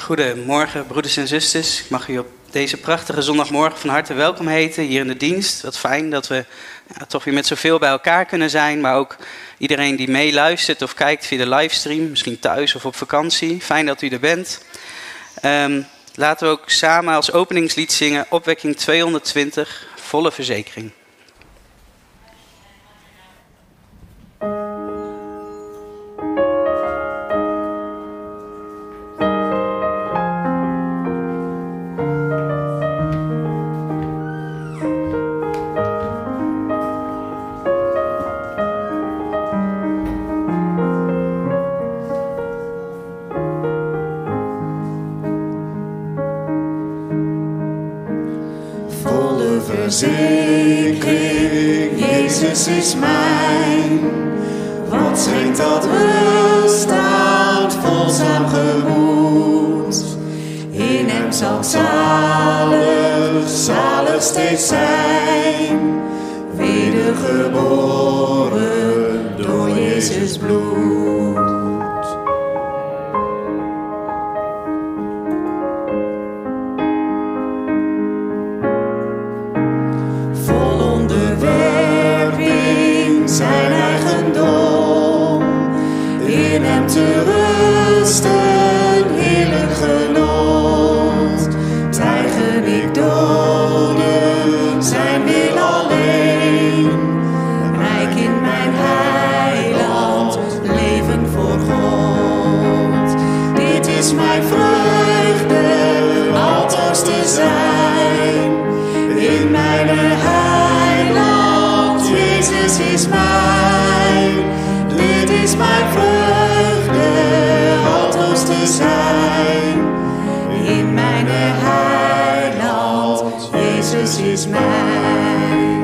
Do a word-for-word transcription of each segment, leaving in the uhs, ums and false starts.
Goedemorgen, broeders en zusters. Ik mag u op deze prachtige zondagmorgen van harte welkom heten hier in de dienst. Wat fijn dat we ja, toch weer met zoveel bij elkaar kunnen zijn. Maar ook iedereen die meeluistert of kijkt via de livestream. Misschien thuis of op vakantie. Fijn dat u er bent. Um, laten we ook samen als openingslied zingen Opwekking tweehonderdtwintig, volle verzekering. Verzekering, Jezus is mijn. Wat schenkt dat rust aan het volzaam gemoed. In hem zal ik zalig, zalig steeds zijn. Wedergeboren door Jezus bloed. Zijn eigendom, in hem te rusten, heerlijk genot. Tijgen ik doden, zijn wil alleen. Rijk in mijn heiland, leven voor God. Dit is mijn vreugde, altoos te zijn, in mijn heiland. Jezus is mijn, dit is mijn vreugde, altoos te zijn, in mijn heiland, Jezus is mijn.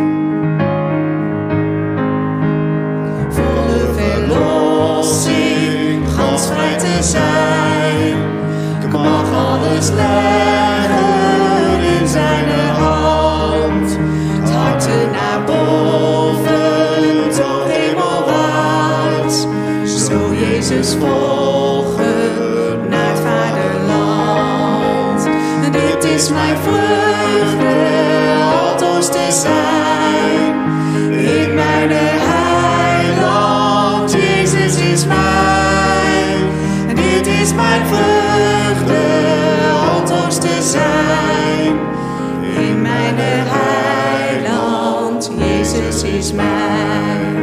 Volle verlossing, gans vrij te zijn, ik mag alles leggen in zijn hand, het harte naar boven, tot hemelwaarts, zo Jezus volgen naar het vaderland. Dit is mijn vreugde, altoos te zijn, in mijn heiland, Jezus is mijn. Dit is mijn vreugde, altoos te zijn, in mijn heiland, Jezus is mijn.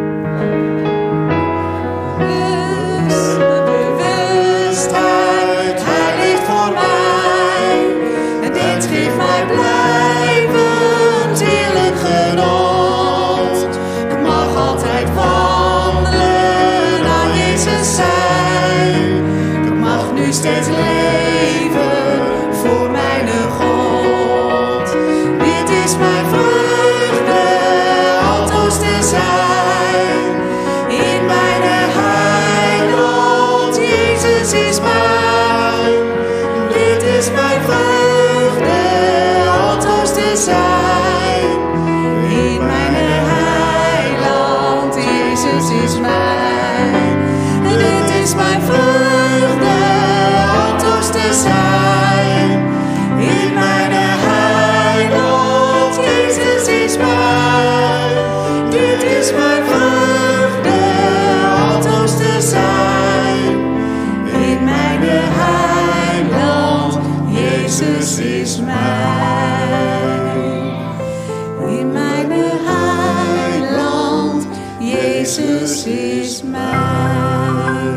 Dus bewustheid, hij leeft voor mij. En dit geeft mij blijvend heerlijk genot. Ik mag altijd wandelen, aan Jezus zijn. Ik mag nu steeds leven voor mijn God. Dit is mijn vreugde, altoos te zijn, in mijn heiland, Jezus is mijn. Dit is mijn vreugde, altoos te zijn, in mijn heiland, Jezus is mijn. Dit is mijn vreugde, altoos te zijn, in mijn heiland, Jezus is mijn. Dit is mijn vreugde, altoos te zijn, in mijn heiland, Jezus is mijn. In mijn heiland, Jezus is mijn.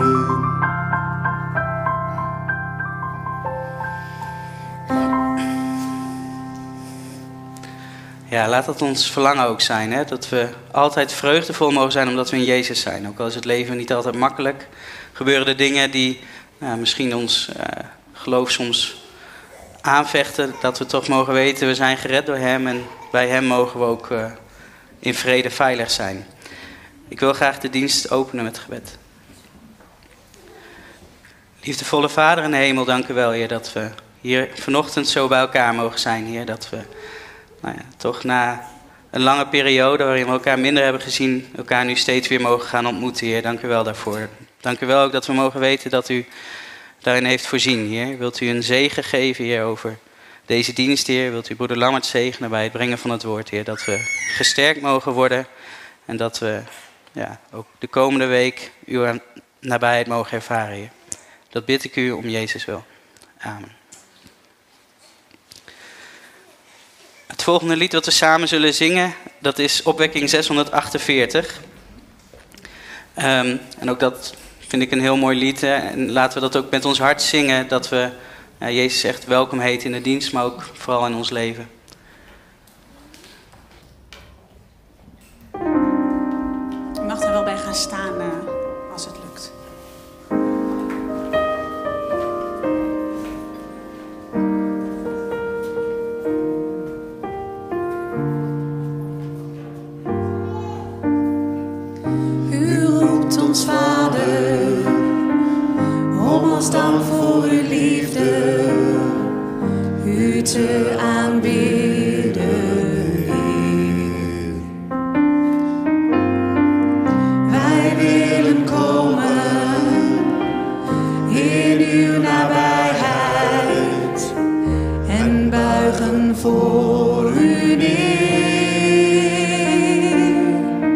Ja, laat dat ons verlangen ook zijn. Hè? Dat we altijd vreugdevol mogen zijn omdat we in Jezus zijn. Ook al is het leven niet altijd makkelijk. Gebeuren er dingen die nou, misschien ons uh, geloof soms aanvechten. Dat we toch mogen weten, we zijn gered door hem. En bij hem mogen we ook uh, in vrede veilig zijn. Ik wil graag de dienst openen met gebed. Liefdevolle Vader in de hemel, dank u wel, Heer, dat we hier vanochtend zo bij elkaar mogen zijn, Heer. Dat we nou ja, toch na een lange periode waarin we elkaar minder hebben gezien, elkaar nu steeds weer mogen gaan ontmoeten, Heer. Dank u wel daarvoor. Dank u wel ook dat we mogen weten dat u daarin heeft voorzien, Heer. Wilt u een zegen geven, Heer, over deze dienst, Heer. Wilt u broeder Lammert zegenen bij het brengen van het woord, Heer. Dat we gesterkt mogen worden en dat we ja, ook de komende week uw nabijheid mogen ervaren, Heer. Dat bid ik u om Jezus wil. Amen. Het volgende lied wat we samen zullen zingen, dat is Opwekking zeshonderdachtenveertig. Um, en ook dat vind ik een heel mooi lied. Hè? En laten we dat ook met ons hart zingen, dat we ja, Jezus echt welkom heten in de dienst, maar ook vooral in ons leven. Je mag er wel bij gaan staan uh, als het lukt. U roept ons Vader, om als dank voor uw liefde u te aanbidden, Heer. Wij willen komen in uw nabijheid en buigen voor u neer.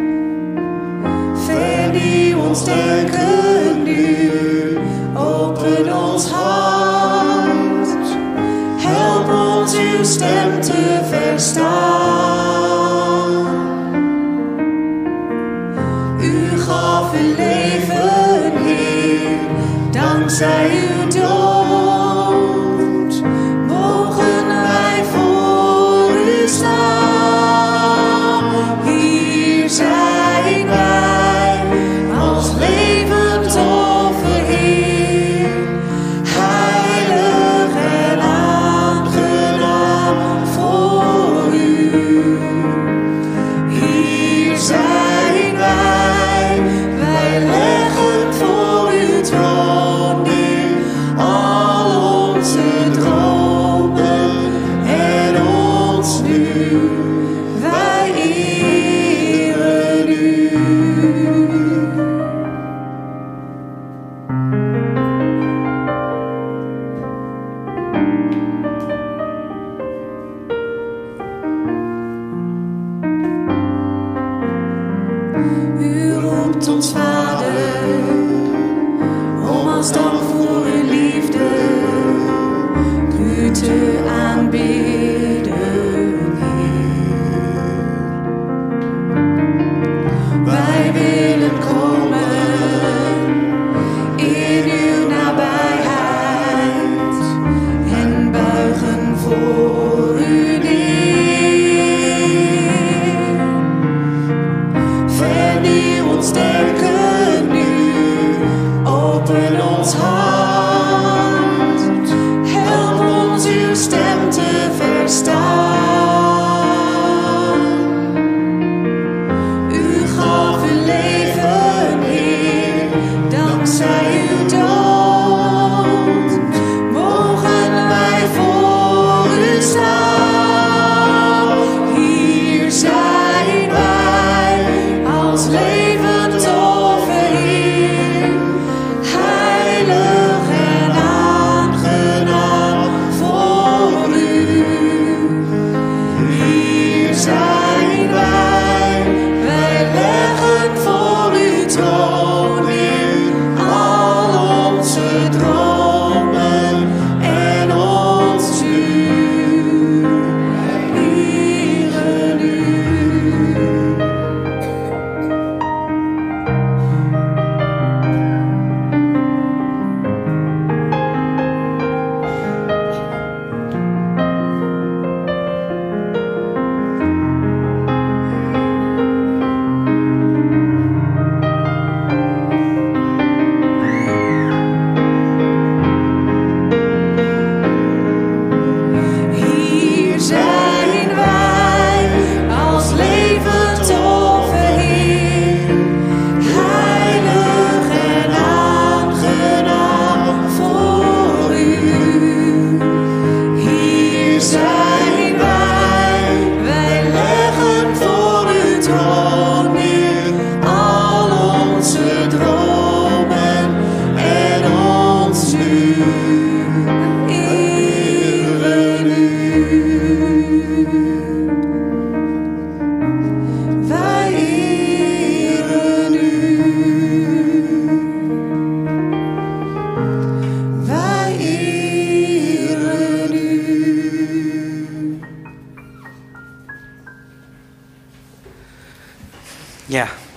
Vernieuw ons denken nu, open ons hart, help ons uw stem te verstaan. U gaf uw leven, Heer, dankzij uw dood, mogen wij voor u staan. Hier zijn wij, als levend offer, Heer, heilig en aangenaam voor u. Hier zijn wij, wij leggen voor uw troon neer al onze dromen en ons nu. Wij eren u. U roept ons Vader, om als dank voor uw liefde u te aanbidden, Heer. Wij willen komen in uw nabijheid en buigen voor u neer. Vernieuw ons denken nu, open ons hart, help ons uw stem te verstaan. U gaf uw leven, Heer, dankzij uw dood, mogen wij voor u staan. Hier zijn wij, als levend offer,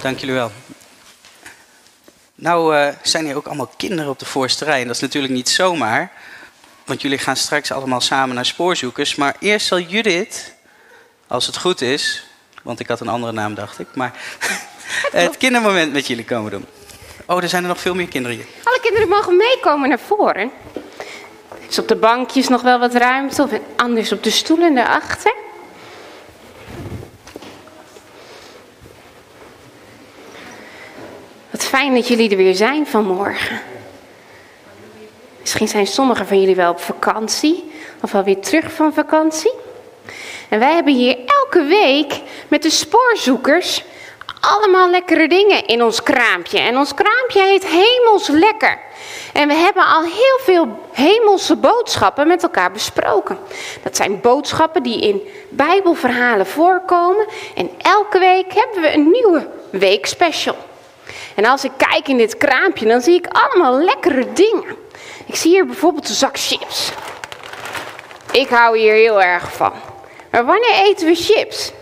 Dank jullie wel. Nou uh, zijn hier ook allemaal kinderen op de voorste rij. En dat is natuurlijk niet zomaar. Want jullie gaan straks allemaal samen naar spoorzoekers. Maar eerst zal Judith, als het goed is... Want ik had een andere naam, dacht ik. Maar het kindermoment met jullie komen doen. Oh, er zijn er nog veel meer kinderen hier. Alle kinderen mogen meekomen naar voren. Dus op de bankjes nog wel wat ruimte. Of anders op de stoelen daarachter. Wat fijn dat jullie er weer zijn vanmorgen. Misschien zijn sommigen van jullie wel op vakantie. Of wel weer terug van vakantie. En wij hebben hier elke week met de spoorzoekers allemaal lekkere dingen in ons kraampje. En ons kraampje heet Hemels Lekker. En we hebben al heel veel hemelse boodschappen met elkaar besproken. Dat zijn boodschappen die in Bijbelverhalen voorkomen. En elke week hebben we een nieuwe weekspecial. En als ik kijk in dit kraampje, dan zie ik allemaal lekkere dingen. Ik zie hier bijvoorbeeld een zak chips. Ik hou hier heel erg van. Maar wanneer eten we chips?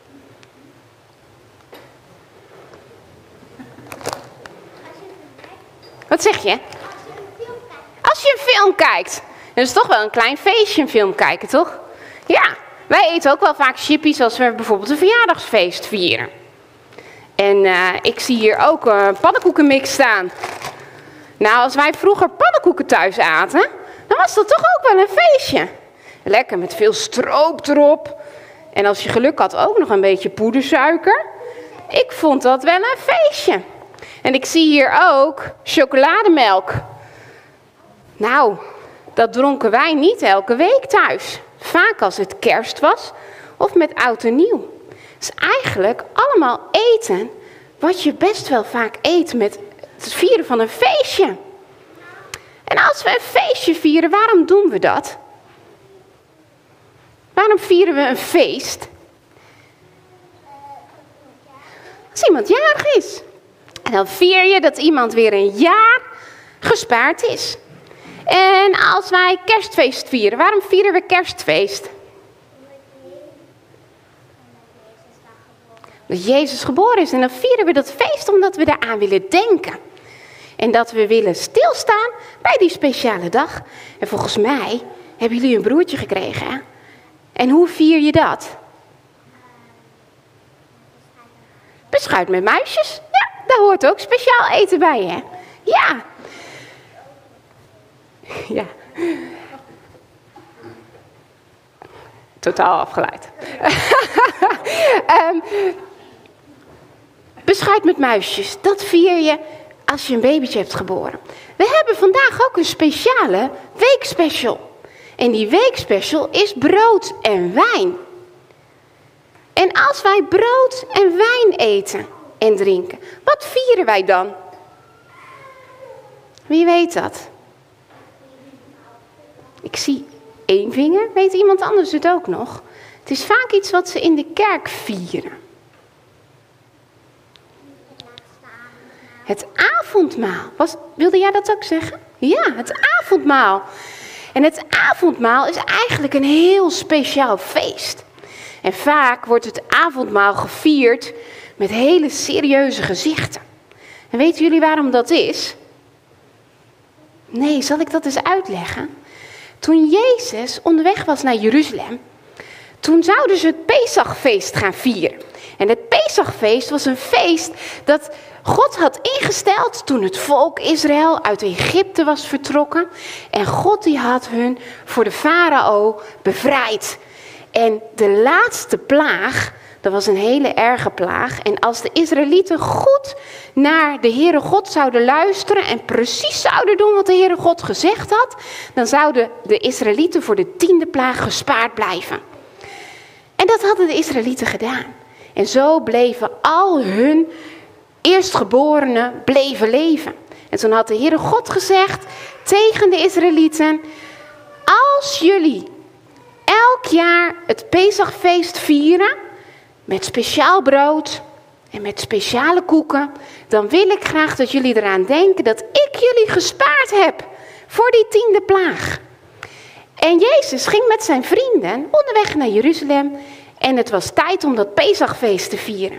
Wat zeg je? Als je een film kijkt. Dat is toch wel een klein feestje, een film kijken, toch? Ja, wij eten ook wel vaak chippies als we bijvoorbeeld een verjaardagsfeest vieren. En uh, ik zie hier ook een pannenkoekenmix staan. Nou, als wij vroeger pannenkoeken thuis aten, dan was dat toch ook wel een feestje. Lekker met veel stroop erop. En als je geluk had ook nog een beetje poedersuiker. Ik vond dat wel een feestje. En ik zie hier ook chocolademelk. Nou, dat dronken wij niet elke week thuis. Vaak als het kerst was of met oud en nieuw. Het is eigenlijk allemaal eten wat je best wel vaak eet met het vieren van een feestje. En als we een feestje vieren, waarom doen we dat? Waarom vieren we een feest? Als iemand jarig is. En dan vier je dat iemand weer een jaar gespaard is. En als wij kerstfeest vieren, waarom vieren we kerstfeest? Dat Jezus geboren is. En dan vieren we dat feest omdat we daaraan willen denken. En dat we willen stilstaan bij die speciale dag. En volgens mij hebben jullie een broertje gekregen, hè? En hoe vier je dat? Beschuit met muisjes. Ja, daar hoort ook speciaal eten bij, hè? Ja. Ja. Totaal afgeleid. um, beschuit met muisjes. Dat vier je als je een babytje hebt geboren. We hebben vandaag ook een speciale weekspecial. En die weekspecial is brood en wijn. En als wij brood en wijn eten en drinken, wat vieren wij dan? Wie weet dat? Ik zie één vinger. Weet iemand anders het ook nog? Het is vaak iets wat ze in de kerk vieren. Het avondmaal. Was, wilde jij dat ook zeggen? Ja, het avondmaal. En het avondmaal is eigenlijk een heel speciaal feest. En vaak wordt het avondmaal gevierd met hele serieuze gezichten. En weten jullie waarom dat is? Nee, zal ik dat eens uitleggen? Toen Jezus onderweg was naar Jeruzalem, toen zouden ze het Pesachfeest gaan vieren. En het Pesachfeest was een feest dat God had ingesteld toen het volk Israël uit Egypte was vertrokken. En God die had hun voor de farao bevrijd. En de laatste plaag, dat was een hele erge plaag. En als de Israëlieten goed naar de Heere God zouden luisteren en precies zouden doen wat de Heere God gezegd had, dan zouden de Israëlieten voor de tiende plaag gespaard blijven. En dat hadden de Israëlieten gedaan. En zo bleven al hun eerstgeborenen bleven leven. En toen had de Heere God gezegd tegen de Israëlieten: als jullie elk jaar het Pesachfeest vieren met speciaal brood en met speciale koeken, dan wil ik graag dat jullie eraan denken dat ik jullie gespaard heb voor die tiende plaag. En Jezus ging met zijn vrienden onderweg naar Jeruzalem en het was tijd om dat Pesachfeest te vieren.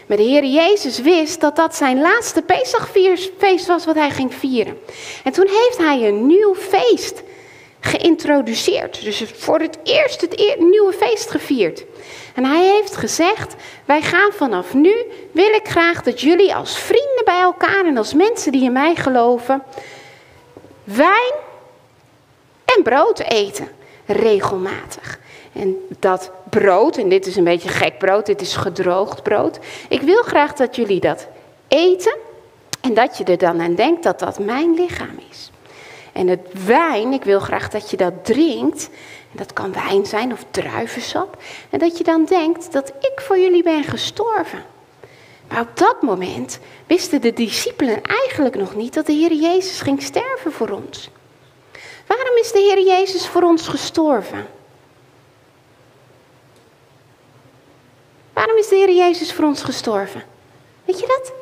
Maar de Heer Jezus wist dat dat zijn laatste Pesachfeest was wat hij ging vieren. En toen heeft hij een nieuw feest geïntroduceerd. Dus voor het eerst het eer, nieuwe feest gevierd. En hij heeft gezegd, wij gaan vanaf nu, wil ik graag dat jullie als vrienden bij elkaar en als mensen die in mij geloven, wijn en brood eten. Regelmatig. En dat brood, en dit is een beetje gek brood, dit is gedroogd brood. Ik wil graag dat jullie dat eten en dat je er dan aan denkt dat dat mijn lichaam is. En het wijn, ik wil graag dat je dat drinkt. En dat kan wijn zijn of druivensap. En dat je dan denkt dat ik voor jullie ben gestorven. Maar op dat moment wisten de discipelen eigenlijk nog niet dat de Heer Jezus ging sterven voor ons. Waarom is de Heer Jezus voor ons gestorven? Waarom is de Heer Jezus voor ons gestorven? Weet je dat?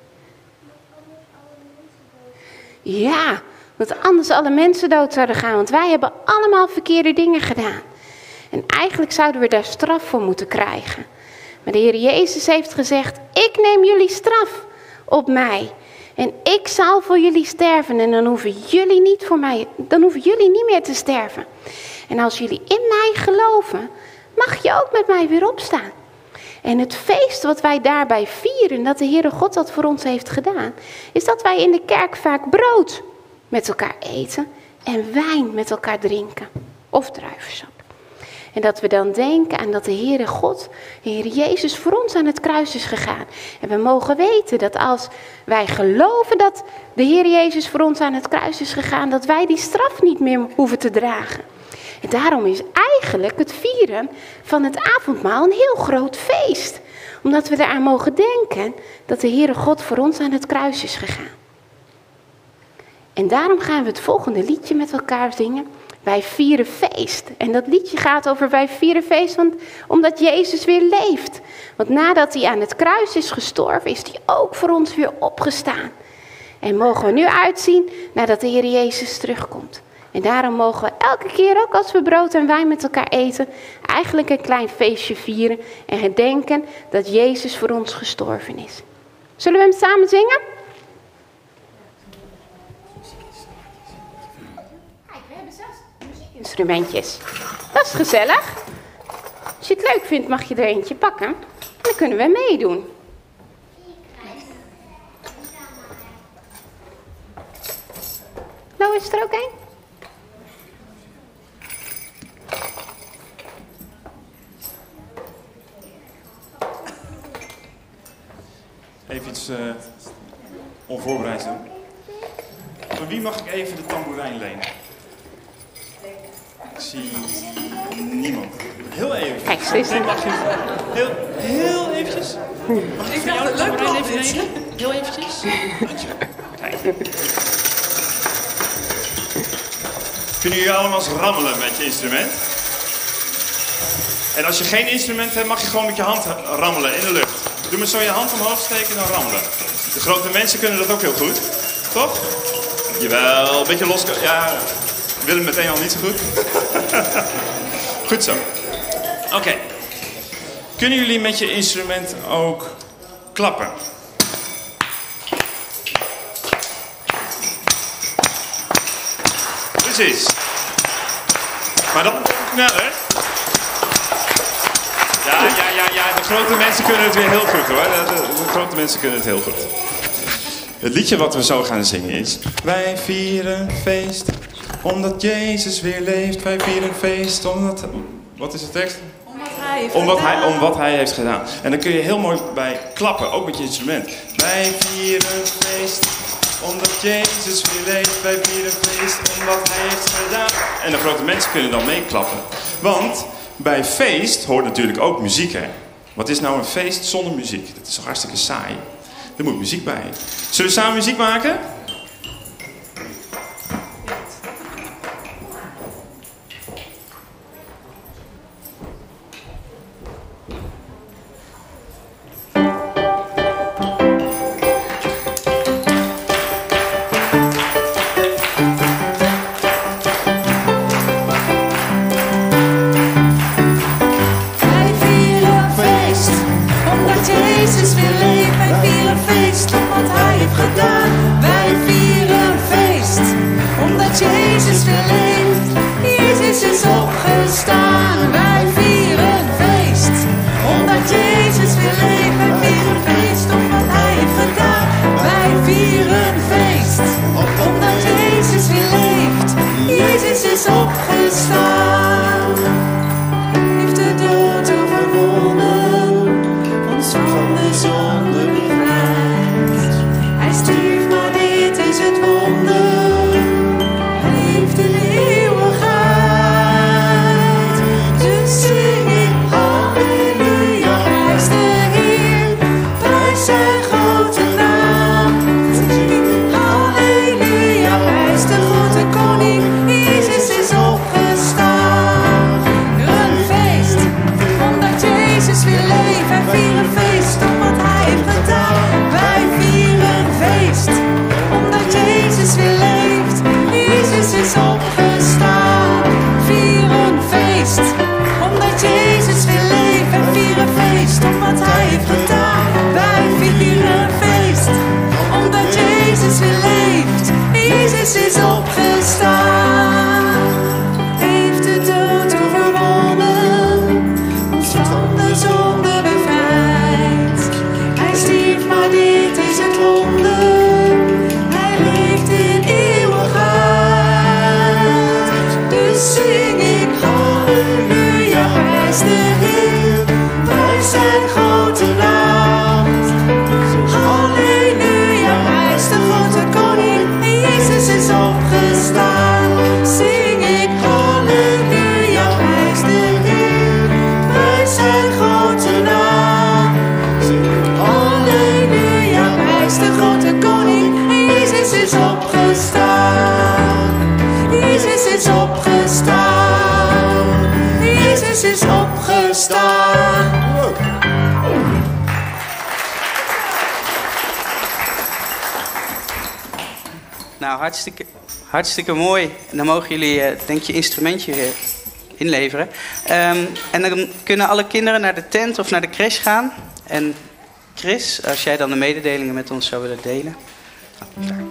Ja, dat anders alle mensen dood zouden gaan. Want wij hebben allemaal verkeerde dingen gedaan. En eigenlijk zouden we daar straf voor moeten krijgen. Maar de Heer Jezus heeft gezegd, ik neem jullie straf op mij. En ik zal voor jullie sterven. En dan hoeven jullie niet voor mij, dan hoeven jullie niet meer te sterven. En als jullie in mij geloven, mag je ook met mij weer opstaan. En het feest wat wij daarbij vieren, dat de Heere God dat voor ons heeft gedaan, is dat wij in de kerk vaak brood met elkaar eten en wijn met elkaar drinken. Of druivensap. En dat we dan denken aan dat de Heere God, de Heer Jezus voor ons aan het kruis is gegaan. En we mogen weten dat als wij geloven dat de Heer Jezus voor ons aan het kruis is gegaan, dat wij die straf niet meer hoeven te dragen. En daarom is eigenlijk het vieren van het avondmaal een heel groot feest. Omdat we eraan mogen denken dat de Heere God voor ons aan het kruis is gegaan. En daarom gaan we het volgende liedje met elkaar zingen. Wij vieren feest. En dat liedje gaat over wij vieren feest, want, omdat Jezus weer leeft. Want nadat hij aan het kruis is gestorven, is hij ook voor ons weer opgestaan. En mogen we nu uitzien nadat de Heer Jezus terugkomt. En daarom mogen we elke keer, ook als we brood en wijn met elkaar eten, eigenlijk een klein feestje vieren en gedenken dat Jezus voor ons gestorven is. Zullen we hem samen zingen? Kijk, we hebben zelfs muziekinstrumentjes. Dat is gezellig. Als je het leuk vindt, mag je er eentje pakken. En dan kunnen we meedoen. Nou, is er ook één? Even iets uh, onvoorbereids doen. Van wie mag ik even de tamboerijn lenen? Ik zie niemand. Heel even. Kijk, steeds nee, mag je heel, heel eventjes. Mag ik van jou de tamboerijn even lenen? Heel eventjes. Kijk. Kunnen jullie allemaal eens rammelen met je instrument? En als je geen instrument hebt, mag je gewoon met je hand rammelen in de lucht. Doe maar zo je hand omhoog steken en dan rammelen. De grote mensen kunnen dat ook heel goed. Toch? Jawel, een beetje los. Ja, Willem meteen al niet zo goed. Goed zo. Oké. Okay. Kunnen jullie met je instrument ook klappen? Precies. Maar dan sneller. Ja, ja, ja, ja, de grote mensen kunnen het weer heel goed hoor. De, de, de grote mensen kunnen het heel goed. Het liedje wat we zo gaan zingen is: wij vieren feest, omdat Jezus weer leeft. Wij vieren feest, omdat... Wat is de tekst? Om wat hij heeft om wat gedaan. hij, om wat hij heeft gedaan. En dan kun je heel mooi bij klappen, ook met je instrument. Wij vieren feest, omdat Jezus weer leeft. Wij vieren feest, omdat hij heeft gedaan. En de grote mensen kunnen dan meeklappen. Want bij feest hoort natuurlijk ook muziek, hè. Wat is nou een feest zonder muziek? Dat is toch hartstikke saai? Er moet muziek bij. Zullen we samen muziek maken? Wij vieren feest, omdat Jezus weer grote koning. Jezus is opgestaan. Jezus is opgestaan. Jezus is opgestaan. Nou, hartstikke, hartstikke mooi. En dan mogen jullie, uh, denk je, instrumentje weer inleveren. Um, en dan kunnen alle kinderen naar de tent of naar de crash gaan. En Chris, als jij dan de mededelingen met ons zou willen delen. Oh, daar.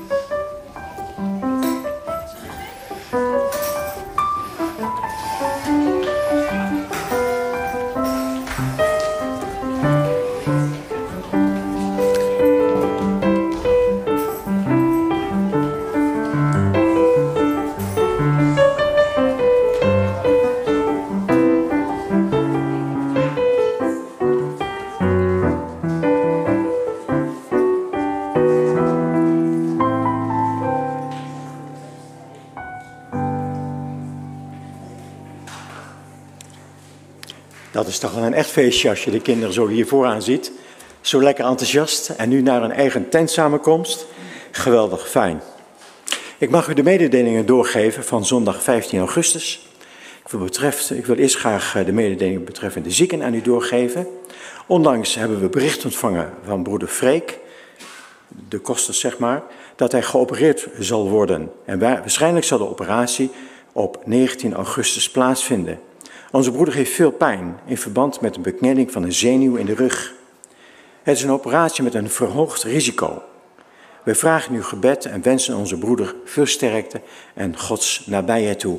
Dat is toch wel een echt feestje als je de kinderen zo hier vooraan ziet. Zo lekker enthousiast en nu naar een eigen tentsamenkomst. Geweldig fijn. Ik mag u de mededelingen doorgeven van zondag vijftien augustus. Ik wil, betreft, ik wil eerst graag de mededelingen betreffende zieken aan u doorgeven. Onlangs hebben we bericht ontvangen van broeder Freek, de kosters zeg maar, dat hij geopereerd zal worden. En waarschijnlijk zal de operatie op negentien augustus plaatsvinden. Onze broeder heeft veel pijn in verband met een beknelling van een zenuw in de rug. Het is een operatie met een verhoogd risico. Wij vragen uw gebed en wensen onze broeder veel sterkte en Gods nabijheid toe.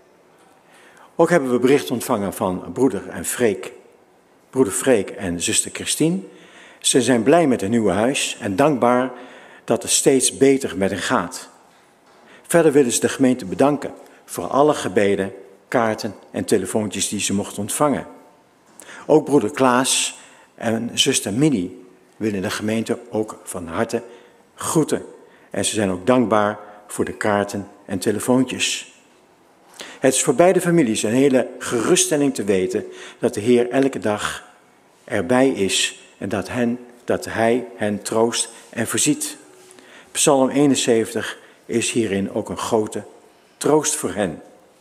Ook hebben we bericht ontvangen van broeder en Freek, broeder Freek en zuster Christine. Ze zijn blij met hun nieuwe huis en dankbaar dat het steeds beter met hen gaat. Verder willen ze de gemeente bedanken voor alle gebeden, kaarten en telefoontjes die ze mochten ontvangen. Ook broeder Klaas en zuster Minnie willen de gemeente ook van harte groeten. En ze zijn ook dankbaar voor de kaarten en telefoontjes. Het is voor beide families een hele geruststelling te weten dat de Heer elke dag erbij is en dat, hen, dat Hij hen troost en voorziet. Psalm eenenzeventig is hierin ook een grote troost voor hen.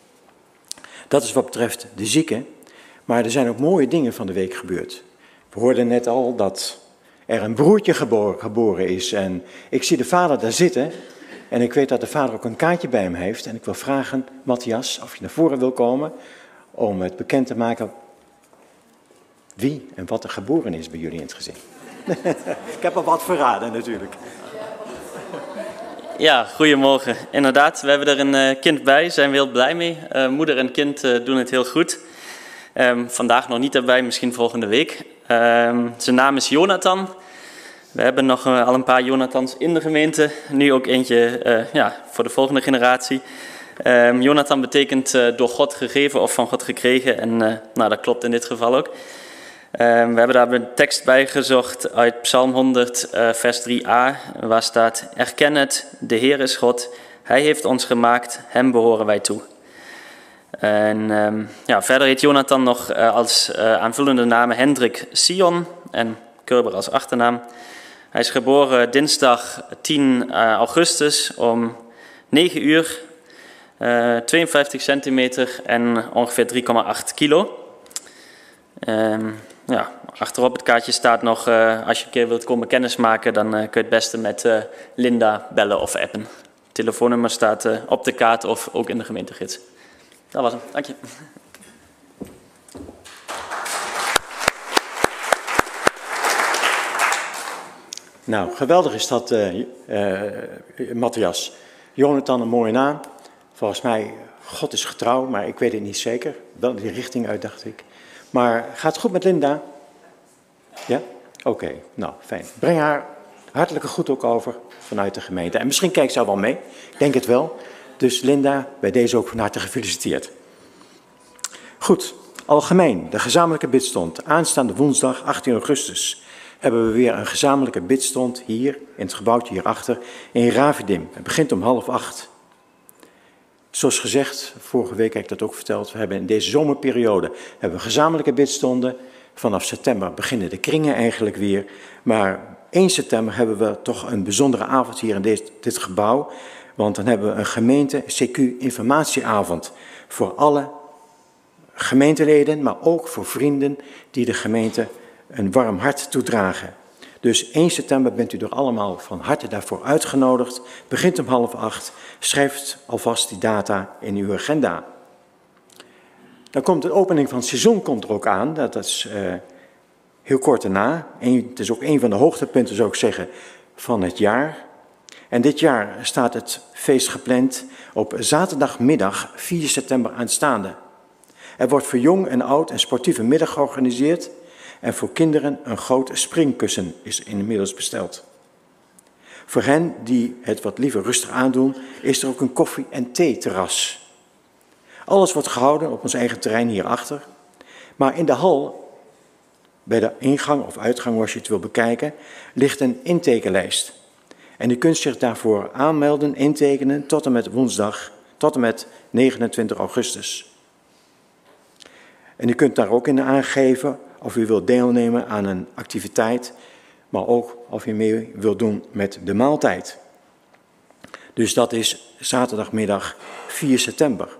Dat is wat betreft de zieken, maar er zijn ook mooie dingen van de week gebeurd. We hoorden net al dat er een broertje geboren, geboren is en ik zie de vader daar zitten en ik weet dat de vader ook een kaartje bij hem heeft. En ik wil vragen, Matthias, of je naar voren wil komen om het bekend te maken wie en wat er geboren is bij jullie in het gezin. Ik heb al wat verraden natuurlijk. Ja, goedemorgen. Inderdaad, we hebben er een uh, kind bij, zijn we heel blij mee. Uh, moeder en kind uh, doen het heel goed. Um, vandaag nog niet erbij, misschien volgende week. Um, zijn naam is Jonathan. We hebben nog uh, al een paar Jonathans in de gemeente. Nu ook eentje uh, ja, voor de volgende generatie. Um, Jonathan betekent uh, door God gegeven of van God gekregen. En uh, nou, dat klopt in dit geval ook. Um, we hebben daar een tekst bij gezocht uit Psalm honderd, uh, vers drie a, waar staat: erken het, de Heer is God, Hij heeft ons gemaakt, Hem behoren wij toe. En um, ja, verder heet Jonathan nog uh, als uh, aanvullende namen Hendrik Sion en Kerber als achternaam. Hij is geboren dinsdag tien augustus om negen uur, uh, tweeënvijftig centimeter en ongeveer drie komma acht kilo. Um, Ja, achterop het kaartje staat nog, uh, als je een keer wilt komen kennismaken, dan uh, kun je het beste met uh, Linda bellen of appen. Het telefoonnummer staat uh, op de kaart of ook in de gemeentegids. Dat was hem, dank je. Nou, geweldig is dat, uh, uh, Matthias. Jonathan, een mooie naam. Volgens mij, God is getrouw, maar ik weet het niet zeker. Wel die richting uit, dacht ik. Maar gaat het goed met Linda? Ja? Oké, okay, nou fijn. Breng haar hartelijke groet ook over vanuit de gemeente. En misschien kijkt ze al wel mee, ik denk het wel. Dus Linda, bij deze ook van harte gefeliciteerd. Goed, algemeen, de gezamenlijke bidstond. Aanstaande woensdag, achttien augustus, hebben we weer een gezamenlijke bidstond hier, in het gebouwtje hierachter, in Ravidim. Het begint om half acht. Zoals gezegd, vorige week heb ik dat ook verteld, we hebben in deze zomerperiode hebben we gezamenlijke bidstonden. Vanaf september beginnen de kringen eigenlijk weer. Maar één september hebben we toch een bijzondere avond hier in dit, dit gebouw. Want dan hebben we een gemeente C Q informatieavond voor alle gemeenteleden, maar ook voor vrienden die de gemeente een warm hart toedragen. Dus één september bent u er allemaal van harte daarvoor uitgenodigd. Begint om half acht. Schrijft alvast die data in uw agenda. Dan komt de opening van het seizoen komt er ook aan. Dat is uh, heel kort daarna. Eén, het is ook een van de hoogtepunten, zou ik zeggen, van het jaar. En dit jaar staat het feest gepland op zaterdagmiddag vier september aanstaande. Er wordt voor jong en oud een sportieve middag georganiseerd. En voor kinderen een groot springkussen is inmiddels besteld. Voor hen die het wat liever rustig aandoen, is er ook een koffie- en theeterras. Alles wordt gehouden op ons eigen terrein hierachter. Maar in de hal, bij de ingang of uitgang, als je het wil bekijken, ligt een intekenlijst. En u kunt zich daarvoor aanmelden, intekenen, tot en met woensdag, tot en met negenentwintig augustus. En u kunt daar ook in aangeven of u wilt deelnemen aan een activiteit, maar ook of u mee wilt doen met de maaltijd. Dus dat is zaterdagmiddag vier september.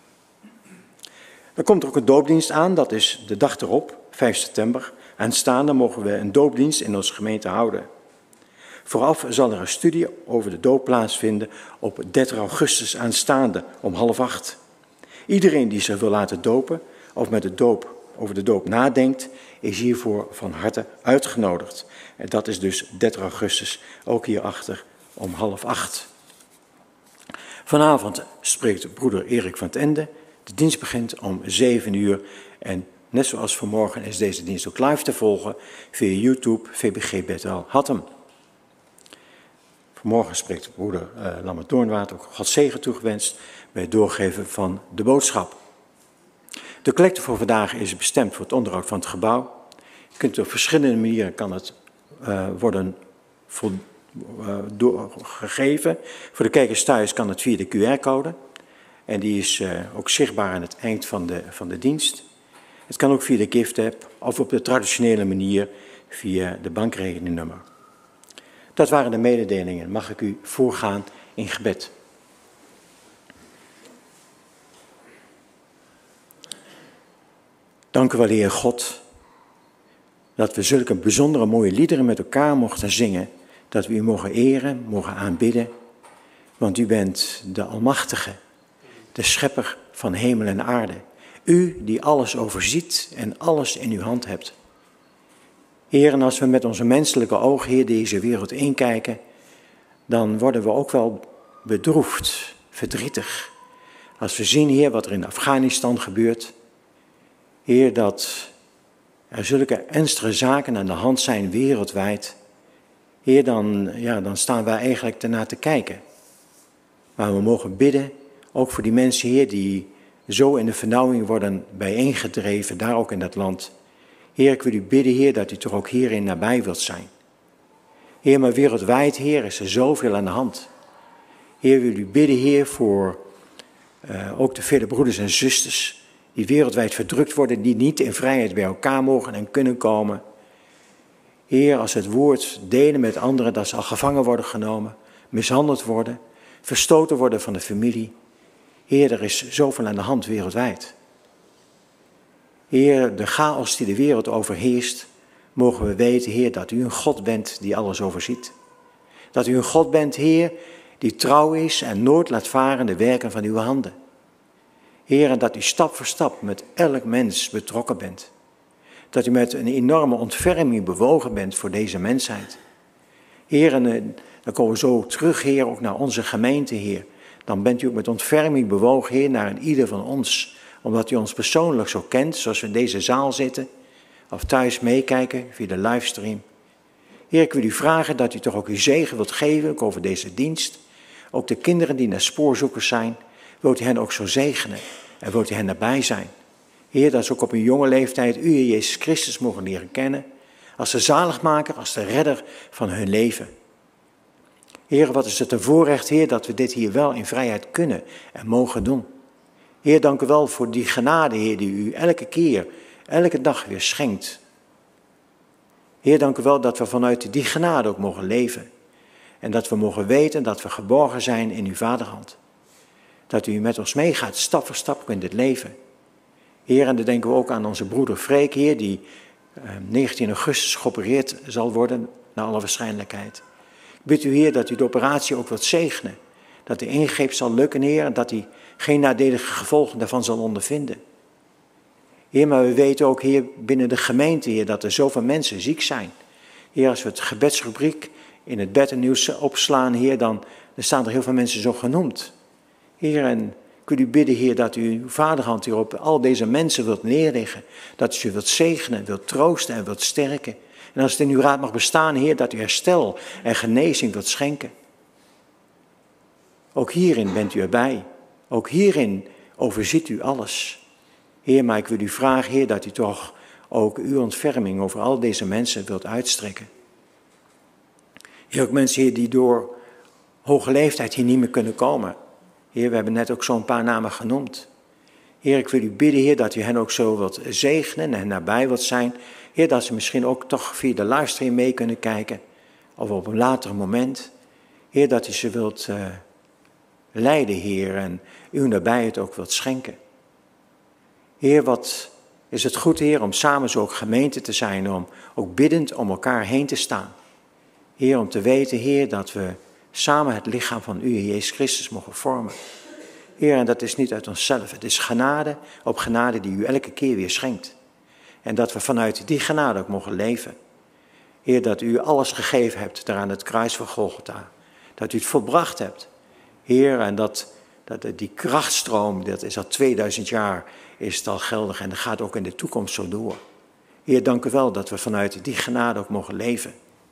Dan komt er ook een doopdienst aan, dat is de dag erop, vijf september. Aanstaande mogen we een doopdienst in onze gemeente houden. Vooraf zal er een studie over de doop plaatsvinden op dertig augustus aanstaande om half acht. Iedereen die zich wil laten dopen of met de doop over de doop nadenkt, is hiervoor van harte uitgenodigd. En dat is dus dertig augustus, ook hierachter om half acht. Vanavond spreekt broeder Erik van 't Ende. De dienst begint om zeven uur en net zoals vanmorgen is deze dienst ook live te volgen via YouTube, V B G Bethel Hattem. Vanmorgen spreekt broeder uh, Lambert Doornwaard ook God zegen toegewenst bij het doorgeven van de boodschap. De collecte voor vandaag is bestemd voor het onderhoud van het gebouw. Je kunt op verschillende manieren kan het uh, worden vol, uh, door, gegeven. Voor de kijkers thuis kan het via de Q R-code. En die is uh, ook zichtbaar aan het eind van de, van de dienst. Het kan ook via de gift-app of op de traditionele manier via de bankrekeningnummer. Dat waren de mededelingen. Mag ik u voorgaan in gebed. Dank u wel, Heer God, dat we zulke bijzondere mooie liederen met elkaar mochten zingen. Dat we u mogen eren, mogen aanbidden. Want u bent de Almachtige, de Schepper van hemel en aarde. U die alles overziet en alles in uw hand hebt. Heer, en als we met onze menselijke ogen, Heer, deze wereld inkijken, dan worden we ook wel bedroefd, verdrietig. Als we zien, Heer, wat er in Afghanistan gebeurt. Heer, dat er zulke ernstige zaken aan de hand zijn wereldwijd. Heer, dan, ja, dan staan wij eigenlijk ernaar te kijken. Maar we mogen bidden, ook voor die mensen, Heer, die zo in de vernauwing worden bijeengedreven, daar ook in dat land. Heer, ik wil u bidden, Heer, dat u toch ook hierin nabij wilt zijn. Heer, maar wereldwijd, Heer, is er zoveel aan de hand. Heer, wil u bidden, Heer, voor uh, ook de vele broeders en zusters die wereldwijd verdrukt worden, die niet in vrijheid bij elkaar mogen en kunnen komen. Heer, als het woord delen met anderen, dat ze al gevangen worden genomen, mishandeld worden, verstoten worden van de familie. Heer, er is zoveel aan de hand wereldwijd. Heer, de chaos die de wereld overheerst, mogen we weten, Heer, dat u een God bent die alles overziet. Dat u een God bent, Heer, die trouw is en nooit laat varen de werken van uw handen. Heer, en dat u stap voor stap met elk mens betrokken bent. Dat u met een enorme ontferming bewogen bent voor deze mensheid. Heer, en dan komen we zo terug, Heer, ook naar onze gemeente, Heer. Dan bent u ook met ontferming bewogen, Heer, naar een ieder van ons. Omdat u ons persoonlijk zo kent, zoals we in deze zaal zitten. Of thuis meekijken via de livestream. Heer, ik wil u vragen dat u toch ook uw zegen wilt geven, ook over deze dienst. Ook de kinderen die naar spoorzoekers zijn, wilt u hen ook zo zegenen. En wilt u hen nabij zijn. Heer, dat ze ook op een jonge leeftijd u, Heer Jezus Christus, mogen leren kennen. Als de zaligmaker, als de redder van hun leven. Heer, wat is het een voorrecht, Heer, dat we dit hier wel in vrijheid kunnen en mogen doen. Heer, dank u wel voor die genade, Heer, die u elke keer, elke dag weer schenkt. Heer, dank u wel dat we vanuit die genade ook mogen leven. En dat we mogen weten dat we geborgen zijn in uw vaderhand. Dat u met ons meegaat, stap voor stap in dit leven. Heer, en dan denken we ook aan onze broeder Freek, Heer, die eh, negentien augustus geopereerd zal worden, naar alle waarschijnlijkheid. Ik bid u, Heer, dat u de operatie ook wilt zegenen. Dat de ingreep zal lukken, Heer, en dat hij geen nadelige gevolgen daarvan zal ondervinden. Heer, maar we weten ook, Heer, binnen de gemeente, Heer, dat er zoveel mensen ziek zijn. Heer, als we het gebedsrubriek in het bed en nieuws opslaan, Heer, dan, dan staan er heel veel mensen zo genoemd. Heer, en ik wil u bidden, Heer, dat u uw vaderhand hier op al deze mensen wilt neerleggen. Dat u ze wilt zegenen, wilt troosten en wilt sterken. En als het in uw raad mag bestaan, Heer, dat u herstel en genezing wilt schenken. Ook hierin bent u erbij. Ook hierin overziet u alles. Heer, maar ik wil u vragen, Heer, dat u toch ook uw ontferming over al deze mensen wilt uitstrekken. Heer, ook mensen, Heer, die door hoge leeftijd hier niet meer kunnen komen. Heer, we hebben net ook zo'n paar namen genoemd. Heer, ik wil u bidden, Heer, dat u hen ook zo wilt zegenen en nabij wilt zijn. Heer, dat ze misschien ook toch via de livestream mee kunnen kijken. Of op een later moment. Heer, dat u ze wilt uh, leiden, Heer, en uw nabijheid ook wilt schenken. Heer, wat is het goed, Heer, om samen zo ook gemeente te zijn, om ook biddend om elkaar heen te staan. Heer, om te weten, Heer, dat we samen het lichaam van u, Jezus Christus, mogen vormen. Heer, en dat is niet uit onszelf, het is genade op genade die u elke keer weer schenkt. En dat we vanuit die genade ook mogen leven. Heer, dat u alles gegeven hebt daar aan het kruis van Golgotha. Dat u het volbracht hebt. Heer, en dat, dat die krachtstroom, dat is al tweeduizend jaar, is het al geldig en dat gaat ook in de toekomst zo door. Heer, dank u wel dat we vanuit die genade ook mogen leven.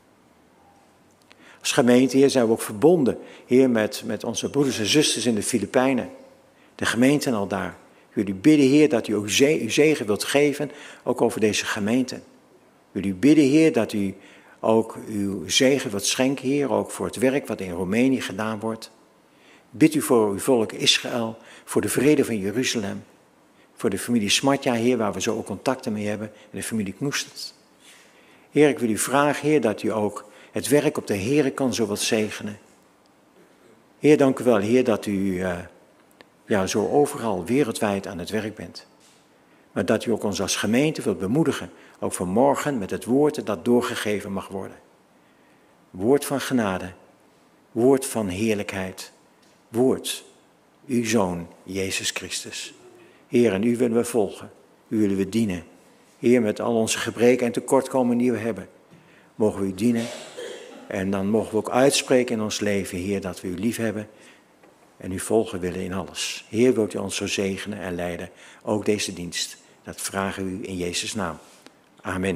Als gemeente, Heer, zijn we ook verbonden, Heer, met, met onze broeders en zusters in de Filipijnen. De gemeenten al daar. Ik wil u bidden, Heer, dat u ook ze, uw zegen wilt geven, ook over deze gemeenten. Ik wil u bidden, Heer, dat u ook uw zegen wilt schenken, Heer, ook voor het werk wat in Roemenië gedaan wordt. Bid u voor uw volk Israël, voor de vrede van Jeruzalem. Voor de familie Smatja, Heer, waar we zo ook contacten mee hebben, en de familie Knoestert. Heer, ik wil u vragen, Heer, dat u ook het werk op de Heere kan zo wat zegenen. Heer, dank u wel, Heer, dat u uh, ja, zo overal wereldwijd aan het werk bent. Maar dat u ook ons als gemeente wilt bemoedigen, ook vanmorgen met het woord dat doorgegeven mag worden. Woord van genade, woord van heerlijkheid, woord, uw Zoon, Jezus Christus. Heer, en u willen we volgen, u willen we dienen. Heer, met al onze gebreken en tekortkomingen die we hebben, mogen we u dienen. En dan mogen we ook uitspreken in ons leven, Heer, dat we u lief hebben en u volgen willen in alles. Heer, wilt u ons zo zegenen en leiden, ook deze dienst. Dat vragen we u in Jezus' naam. Amen.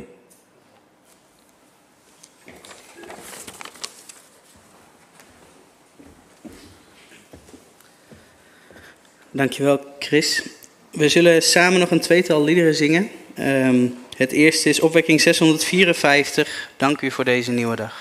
Dankjewel, Chris. We zullen samen nog een tweetal liederen zingen. Um, het eerste is opwekking zeshonderdvierenvijftig. Dank u voor deze nieuwe dag.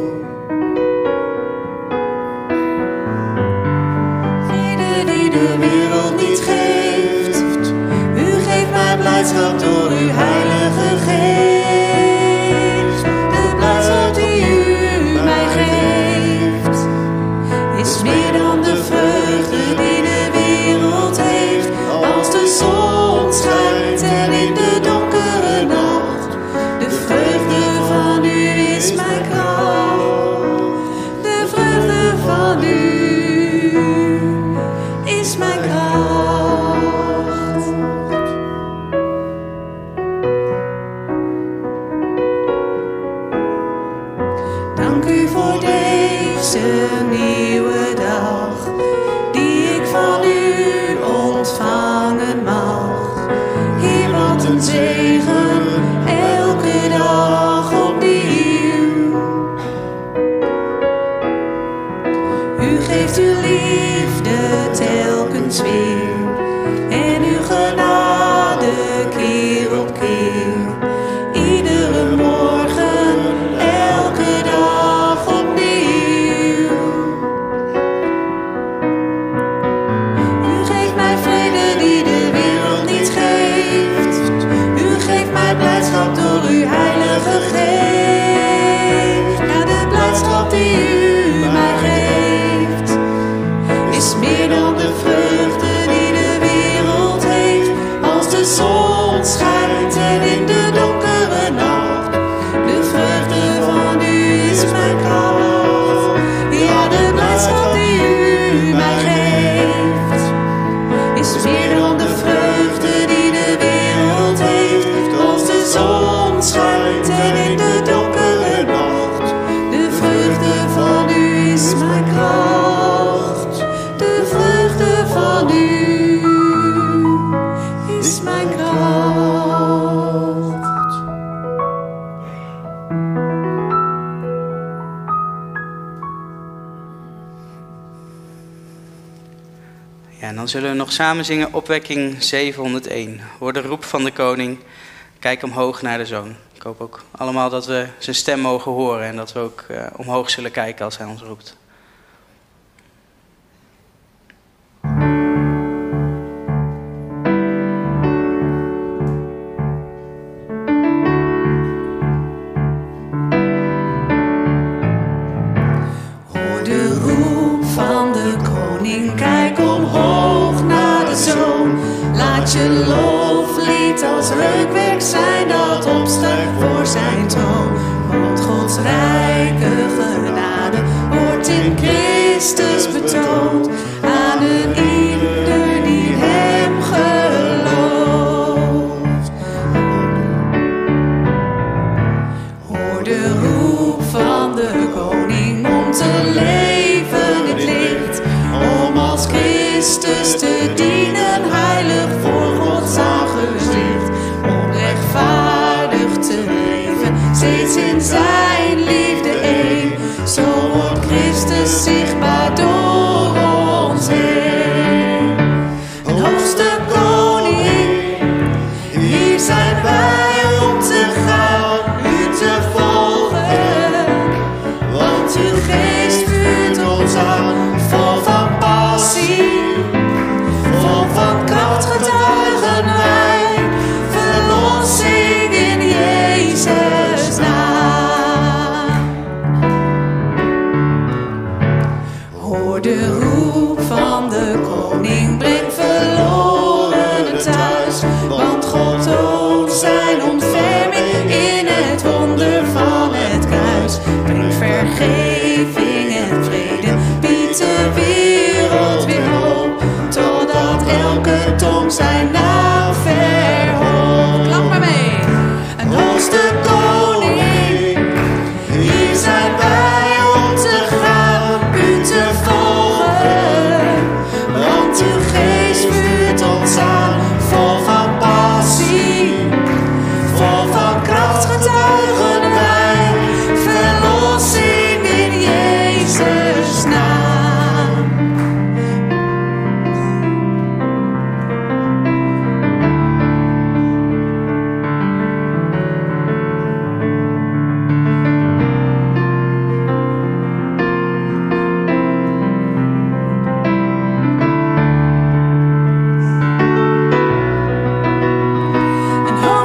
De blijdschap door uw heilige geest. De blijdschap die u mij geeft, is meer dan de vreugde die de wereld heeft. Als de zon schijnt en in de donkere nacht, de vreugde van u is mijn kracht. De vreugde van u is mijn kracht. Dank u voor deze nieuwe dag, die ik van u ontvangen mag. Heer, wat een zegen, elke dag opnieuw. U geeft uw liefde telkens weer en uw genade keer op keer. Iedere morgen, elke dag opnieuw. U geeft mij vrede die de wereld niet geeft. U geeft mij blijdschap door uw heilige geest. Ja, de blijdschap die u mij geeft, is meer dan de vreugde die de wereld heeft. Als de zon schijnt en in de donkere nacht, de vreugde van u is mijn kracht. Ja, de blijdschap die u mij geeft, is meer dan de vreugde die de wereld heeft. Als de zon schijnt en in de donkere nacht, de vreugde van u is mijn kracht. De vreugde van u is mijn kracht. Ja, en dan zullen we nog samen zingen opwekking zevenhonderdéén. Hoor de roep van de koning, kijk omhoog naar de zoon. Ik hoop ook allemaal dat we zijn stem mogen horen en dat we ook uh, omhoog zullen kijken als hij ons roept. Hoor de roep van de koning, kijk omhoog naar de zoon. Laat je loflied als reukwerk zijn dat opstijgt voor zijn troon. Want Gods rijke genade wordt in Christus betoond aan een ieder die hem gelooft. Hoor de roep van de koning om te leven het licht, om als Christus te dienen, heilig voor Gods aangezicht, om rechtvaardig te leven, steeds in zijn liefde één. Zo wordt Christus zichtbaar door ons heen. Een hoogste koning, hier zijn wij om te gaan, u te volgen. Want uw geest vuurt ons aan, vol van passie, vol van kracht getuigen wij, verlossing in Jezus' naam.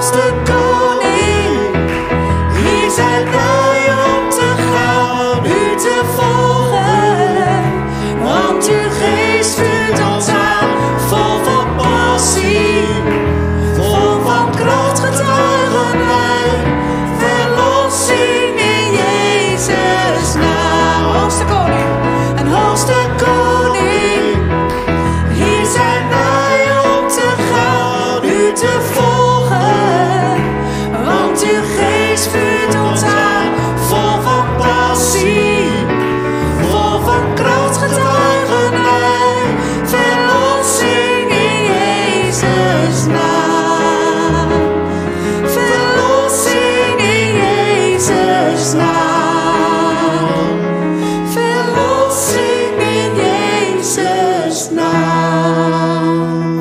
hoogste koning. Hier zijn wij om te gaan, u te volgen. Want uw geest vuurt ons aan, vol van passie. Vol van kracht getuigen wij, verlossing in Jezus naam. Hoogste koning, een hoogste koning. Hier zijn wij om te gaan, u te volgen. Want uw geest vuurt ons aan, vol van passie. Vol van kracht getuigen wij, verlossing in Jezus naam. Verlossing in Jezus naam. Verlossing in Jezus naam.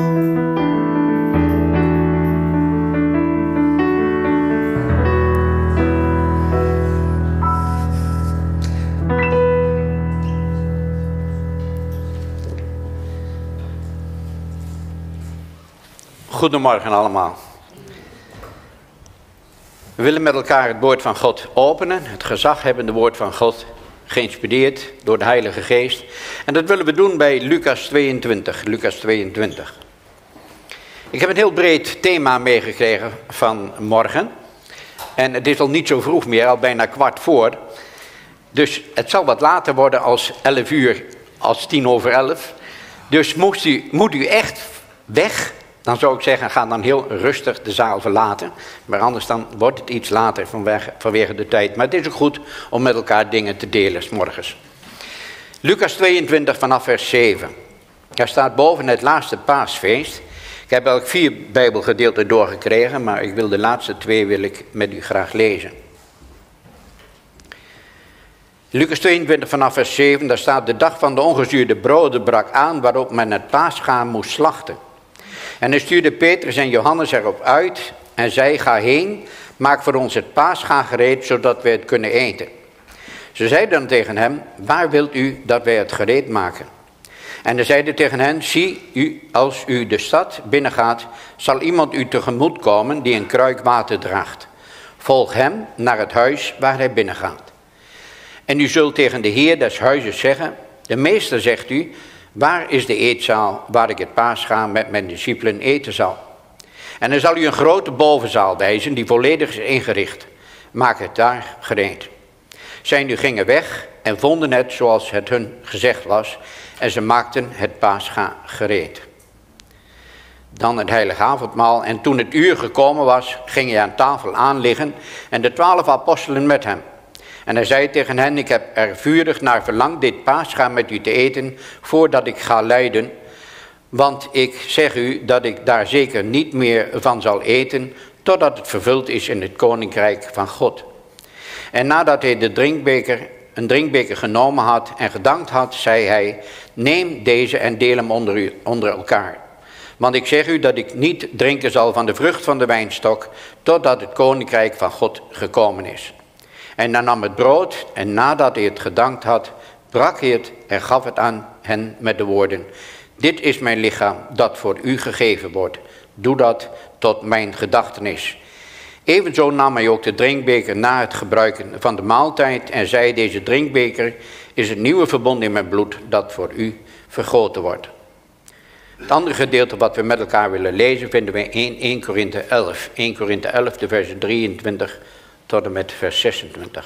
Goedemorgen allemaal. We willen met elkaar het woord van God openen. Het gezaghebbende woord van God, geïnspireerd door de Heilige Geest. En dat willen we doen bij Lucas tweeëntwintig. Lucas tweeëntwintig. Ik heb een heel breed thema meegekregen van morgen. En het is al niet zo vroeg meer, al bijna kwart voor. Dus het zal wat later worden als elf uur, als tien over elf. Dus moest u, moet u echt weg, dan zou ik zeggen, ga dan heel rustig de zaal verlaten. Maar anders dan wordt het iets later vanwege, vanwege de tijd. Maar het is ook goed om met elkaar dingen te delen 's morgens. Lucas tweeëntwintig vanaf vers zeven. Daar staat boven het laatste paasfeest. Ik heb eigenlijk vier bijbelgedeelten doorgekregen, maar ik wil de laatste twee wil ik met u graag lezen. Lucas tweeëntwintig vanaf vers zeven, daar staat: de dag van de ongezuurde broden brak aan, waarop men het paaschaam moest slachten. En hij stuurde Petrus en Johannes erop uit en zei: ga heen, maak voor ons het paascha gereed, zodat wij het kunnen eten. Ze zeiden dan tegen hem: waar wilt u dat wij het gereed maken? En hij zeide tegen hen: zie, u, als u de stad binnengaat, zal iemand u tegemoet komen die een kruik water draagt. Volg hem naar het huis waar hij binnengaat. En u zult tegen de heer des huizes zeggen: de meester zegt u, waar is de eetzaal waar ik het paascha met mijn discipelen eten zal? En hij zal u een grote bovenzaal wijzen die volledig is ingericht. Maak het daar gereed. Zij nu gingen weg en vonden het zoals het hun gezegd was. En ze maakten het paascha gereed. Dan het heilige avondmaal. En toen het uur gekomen was, ging hij aan tafel aanliggen en de twaalf apostelen met hem. En hij zei tegen hen: ik heb er vurig naar verlangd dit paascha met u te eten, voordat ik ga lijden. Want ik zeg u dat ik daar zeker niet meer van zal eten, totdat het vervuld is in het koninkrijk van God. En nadat hij de drinkbeker, een drinkbeker genomen had en gedankt had, zei hij: neem deze en deel hem onder, u, onder elkaar. Want ik zeg u dat ik niet drinken zal van de vrucht van de wijnstok, totdat het koninkrijk van God gekomen is. En hij nam het brood en nadat hij het gedankt had, brak hij het en gaf het aan hen met de woorden: dit is mijn lichaam dat voor u gegeven wordt. Doe dat tot mijn gedachtenis. Evenzo nam hij ook de drinkbeker na het gebruiken van de maaltijd en zei: deze drinkbeker is het nieuwe verbond in mijn bloed dat voor u vergoten wordt. Het andere gedeelte wat we met elkaar willen lezen vinden we in eerste Korinthe elf. eerste Korinthe elf, de versen drieëntwintig tot en met vers zesentwintig.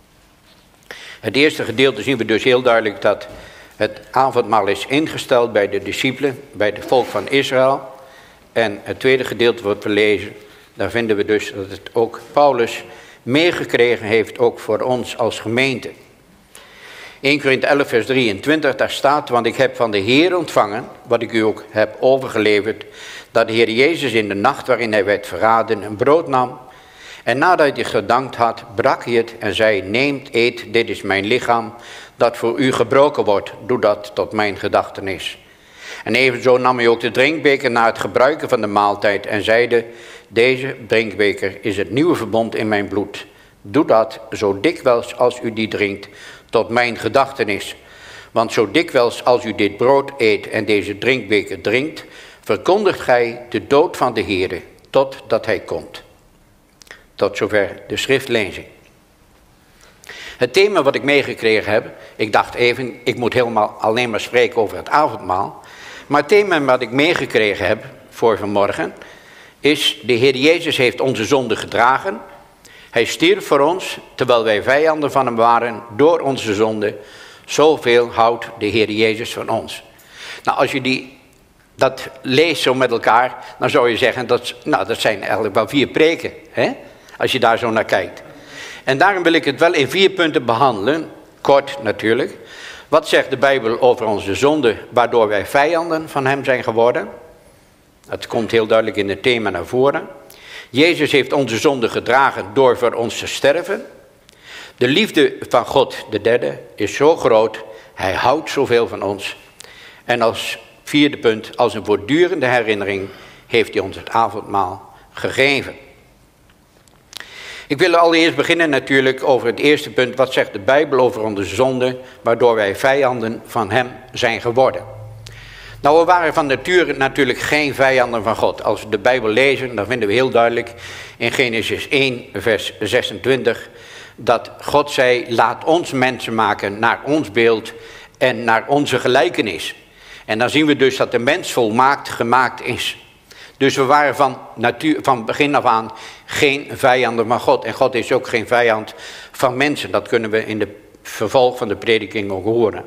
Het eerste gedeelte zien we dus heel duidelijk dat het avondmaal is ingesteld bij de discipelen, bij het volk van Israël. En het tweede gedeelte wat we lezen, daar vinden we dus dat het ook Paulus meegekregen heeft, ook voor ons als gemeente. eerste Korinthe elf vers drieëntwintig, daar staat: want ik heb van de Heer ontvangen, wat ik u ook heb overgeleverd, dat de Heer Jezus in de nacht waarin hij werd verraden een brood nam. En nadat hij gedankt had, brak hij het en zei: neemt, eet, dit is mijn lichaam, dat voor u gebroken wordt. Doe dat tot mijn gedachtenis. En evenzo nam hij ook de drinkbeker na het gebruiken van de maaltijd en zeide: deze drinkbeker is het nieuwe verbond in mijn bloed. Doe dat zo dikwijls als u die drinkt, tot mijn gedachtenis. Want zo dikwijls als u dit brood eet en deze drinkbeker drinkt, verkondigt gij de dood van de Heere, totdat hij komt. Tot zover de schriftlezing. Het thema wat ik meegekregen heb, ik dacht even, ik moet helemaal alleen maar spreken over het avondmaal. Maar het thema wat ik meegekregen heb voor vanmorgen is, de Heer Jezus heeft onze zonde gedragen. Hij stierf voor ons, terwijl wij vijanden van hem waren door onze zonde. Zoveel houdt de Heer Jezus van ons. Nou, als je die, dat leest zo met elkaar, dan zou je zeggen, dat, nou, dat zijn eigenlijk wel vier preken, hè? Als je daar zo naar kijkt. En daarom wil ik het wel in vier punten behandelen, kort natuurlijk. Wat zegt de Bijbel over onze zonde, waardoor wij vijanden van hem zijn geworden? Dat komt heel duidelijk in het thema naar voren. Jezus heeft onze zonde gedragen door voor ons te sterven. De liefde van God, de derde, is zo groot, hij houdt zoveel van ons. En als vierde punt, als een voortdurende herinnering, heeft hij ons het avondmaal gegeven. Ik wil allereerst beginnen natuurlijk over het eerste punt. Wat zegt de Bijbel over onze zonde, waardoor wij vijanden van hem zijn geworden? Nou, we waren van nature natuurlijk geen vijanden van God. Als we de Bijbel lezen, dan vinden we heel duidelijk in Genesis één, vers zesentwintig... dat God zei, laat ons mensen maken naar ons beeld en naar onze gelijkenis. En dan zien we dus dat de mens volmaakt gemaakt is. Dus we waren van, natuur, van begin af aan geen vijanden van God. En God is ook geen vijand van mensen. Dat kunnen we in de vervolg van de prediking ook horen.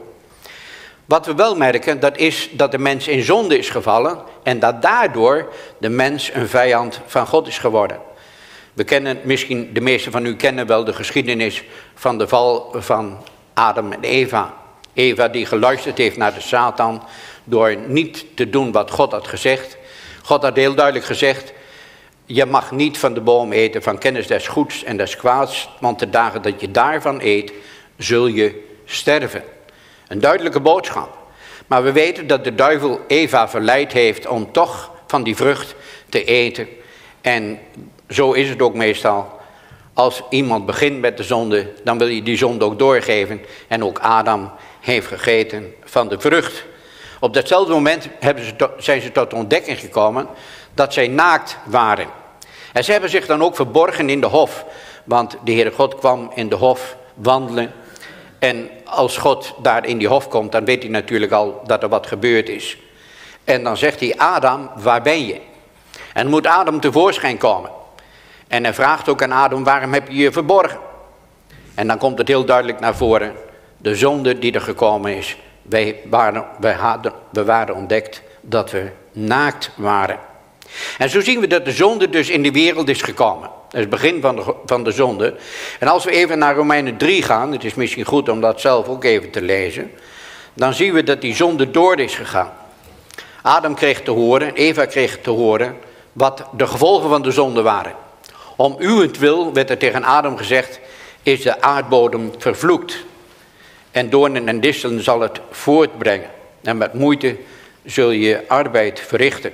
Wat we wel merken, dat is dat de mens in zonde is gevallen. En dat daardoor de mens een vijand van God is geworden. We kennen, misschien de meesten van u kennen wel de geschiedenis van de val van Adam en Eva. Eva die geluisterd heeft naar de Satan door niet te doen wat God had gezegd. God had heel duidelijk gezegd, je mag niet van de boom eten van kennis des goeds en des kwaads, want de dagen dat je daarvan eet, zul je sterven. Een duidelijke boodschap. Maar we weten dat de duivel Eva verleid heeft om toch van die vrucht te eten. En zo is het ook meestal. Als iemand begint met de zonde, dan wil je die zonde ook doorgeven. En ook Adam heeft gegeten van de vrucht. Op datzelfde moment hebben ze to- zijn ze tot de ontdekking gekomen dat zij naakt waren. En ze hebben zich dan ook verborgen in de hof. Want de Heere God kwam in de hof wandelen. En als God daar in die hof komt, dan weet hij natuurlijk al dat er wat gebeurd is. En dan zegt hij, Adam, waar ben je? En moet Adam tevoorschijn komen. En hij vraagt ook aan Adam, waarom heb je je verborgen? En dan komt het heel duidelijk naar voren. De zonde die er gekomen is. Wij waren, wij hadden, we waren ontdekt dat we naakt waren. En zo zien we dat de zonde dus in de wereld is gekomen. Dat is het begin van de, van de zonde. En als we even naar Romeinen drie gaan, het is misschien goed om dat zelf ook even te lezen. Dan zien we dat die zonde door is gegaan. Adam kreeg te horen, Eva kreeg te horen wat de gevolgen van de zonde waren. Om uwentwil werd er tegen Adam gezegd, is de aardbodem vervloekt. En doornen en distelen zal het voortbrengen. En met moeite zul je arbeid verrichten.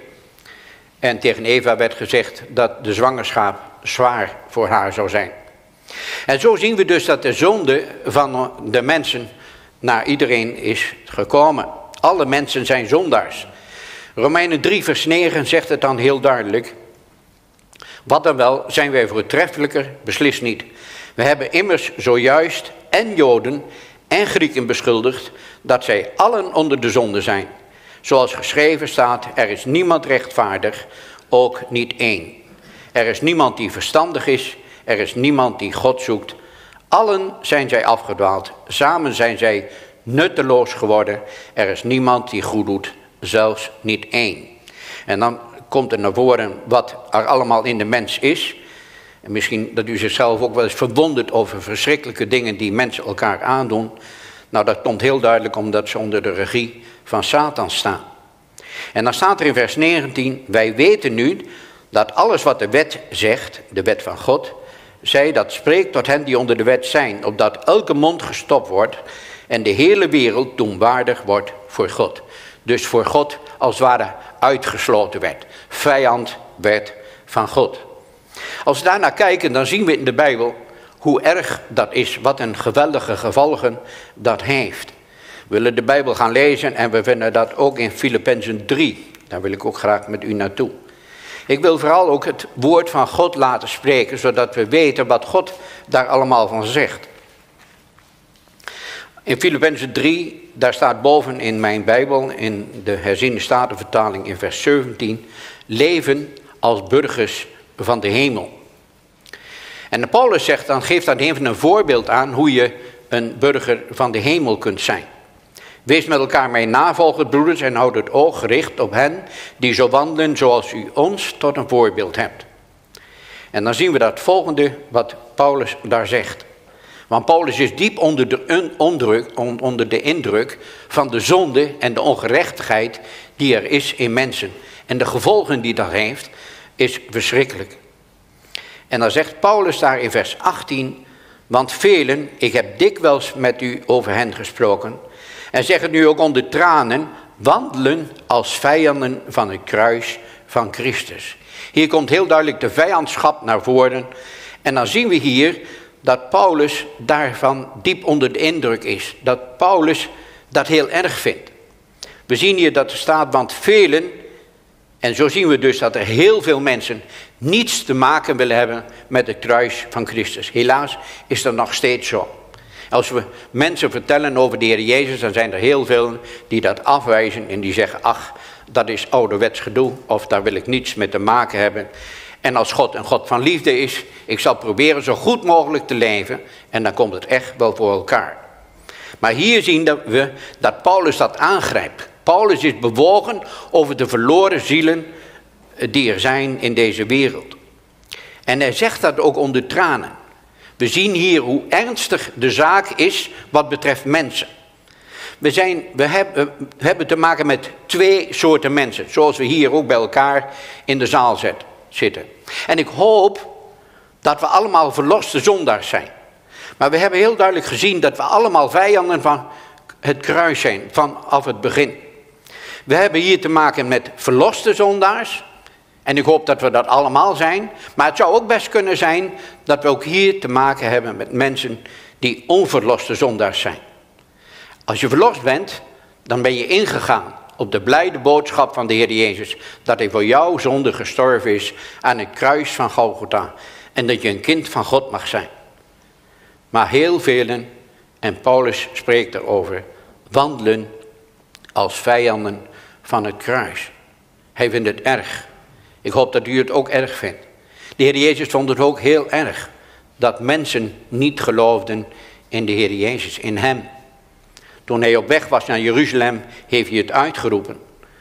En tegen Eva werd gezegd dat de zwangerschap zwaar voor haar zou zijn. En zo zien we dus dat de zonde van de mensen naar iedereen is gekomen. Alle mensen zijn zondaars. Romeinen drie vers negen zegt het dan heel duidelijk. Wat dan wel, zijn wij voortreffelijker? Beslist niet. We hebben immers zojuist en Joden en Grieken beschuldigd dat zij allen onder de zonde zijn. Zoals geschreven staat, er is niemand rechtvaardig, ook niet één. Er is niemand die verstandig is, er is niemand die God zoekt. Allen zijn zij afgedwaald, samen zijn zij nutteloos geworden. Er is niemand die goed doet, zelfs niet één. En dan komt er naar voren wat er allemaal in de mens is. En misschien dat u zichzelf ook wel eens verwondert over verschrikkelijke dingen die mensen elkaar aandoen. Nou, dat komt heel duidelijk omdat ze onder de regie van Satan staan. En dan staat er in vers negentien, wij weten nu dat alles wat de wet zegt, de wet van God, zij dat spreekt tot hen die onder de wet zijn, opdat elke mond gestopt wordt en de hele wereld doenwaardig wordt voor God. Dus voor God als het ware uitgesloten werd, vijand werd van God. Als we daarnaar kijken, dan zien we in de Bijbel hoe erg dat is, wat een geweldige gevolgen dat heeft. We willen de Bijbel gaan lezen en we vinden dat ook in Filippenzen drie. Daar wil ik ook graag met u naartoe. Ik wil vooral ook het woord van God laten spreken, zodat we weten wat God daar allemaal van zegt. In Filippenzen drie, daar staat boven in mijn Bijbel, in de herziene statenvertaling in vers zeventien, leven als burgers van de hemel. En Paulus zegt dan, geeft dan even een voorbeeld aan hoe je een burger van de hemel kunt zijn. Wees met elkaar mijn navolgers, broeders, en houd het oog gericht op hen die zo wandelen zoals u ons tot een voorbeeld hebt. En dan zien we dat volgende wat Paulus daar zegt. Want Paulus is diep onder de, ondruk, onder de indruk van de zonde en de ongerechtigheid die er is in mensen. En de gevolgen die dat heeft, is verschrikkelijk. En dan zegt Paulus daar in vers achttien, want velen, ik heb dikwijls met u over hen gesproken, en zeg het nu ook onder tranen, wandelen als vijanden van het kruis van Christus. Hier komt heel duidelijk de vijandschap naar voren. En dan zien we hier dat Paulus daarvan diep onder de indruk is. Dat Paulus dat heel erg vindt. We zien hier dat er staat, want velen, en zo zien we dus dat er heel veel mensen niets te maken willen hebben met het kruis van Christus. Helaas is dat nog steeds zo. Als we mensen vertellen over de Heer Jezus, dan zijn er heel veel die dat afwijzen en die zeggen, ach, dat is ouderwets gedoe, of daar wil ik niets mee te maken hebben. En als God een God van liefde is, ik zal proberen zo goed mogelijk te leven en dan komt het echt wel voor elkaar. Maar hier zien we dat Paulus dat aangrijpt. Paulus is bewogen over de verloren zielen die er zijn in deze wereld. En hij zegt dat ook onder tranen. We zien hier hoe ernstig de zaak is wat betreft mensen. We, zijn, we, hebben, we hebben te maken met twee soorten mensen, zoals we hier ook bij elkaar in de zaal zet, zitten. En ik hoop dat we allemaal verloste zondaars zijn. Maar we hebben heel duidelijk gezien dat we allemaal vijanden van het kruis zijn, vanaf het begin. We hebben hier te maken met verloste zondaars. En ik hoop dat we dat allemaal zijn. Maar het zou ook best kunnen zijn dat we ook hier te maken hebben met mensen die onverloste zondaars zijn. Als je verlost bent, dan ben je ingegaan op de blijde boodschap van de Heer Jezus. Dat hij voor jouw zonde gestorven is aan het kruis van Golgotha. En dat je een kind van God mag zijn. Maar heel velen, en Paulus spreekt erover, wandelen als vijanden van het kruis. Hij vindt het erg. Ik hoop dat u het ook erg vindt. De Heer Jezus vond het ook heel erg dat mensen niet geloofden in de Heer Jezus, in hem. Toen hij op weg was naar Jeruzalem, heeft hij het uitgeroepen.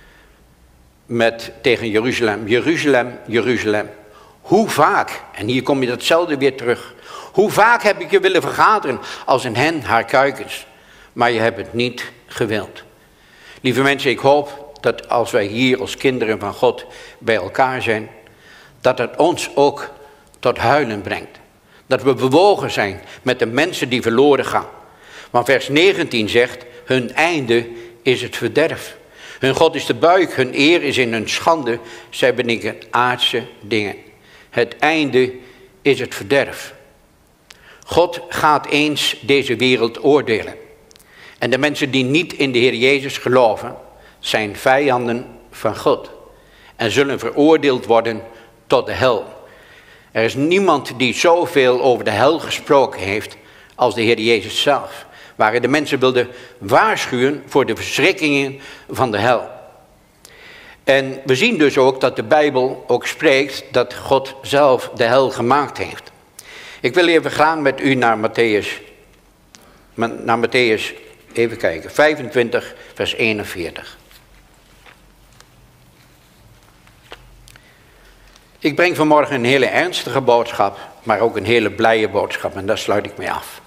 Met, tegen Jeruzalem, Jeruzalem, Jeruzalem. Hoe vaak, en hier kom je datzelfde weer terug. Hoe vaak heb ik je willen vergaderen als een hen haar kuikens. Maar je hebt het niet gewild. Lieve mensen, ik hoop dat als wij hier als kinderen van God bij elkaar zijn, dat het ons ook tot huilen brengt. Dat we bewogen zijn met de mensen die verloren gaan. Want vers negentien zegt, hun einde is het verderf. Hun God is de buik, hun eer is in hun schande, zij bedingen aardse dingen. Het einde is het verderf. God gaat eens deze wereld oordelen. En de mensen die niet in de Heer Jezus geloven, zijn vijanden van God. En zullen veroordeeld worden tot de hel. Er is niemand die zoveel over de hel gesproken heeft als de Heer Jezus zelf. Waar de mensen wilden waarschuwen voor de verschrikkingen van de hel. En we zien dus ook dat de Bijbel ook spreekt dat God zelf de hel gemaakt heeft. Ik wil even gaan met u naar Matthäus, naar Matthäus, even kijken, vijfentwintig vers eenenveertig. Ik breng vanmorgen een hele ernstige boodschap, maar ook een hele blije boodschap en daar sluit ik mee af.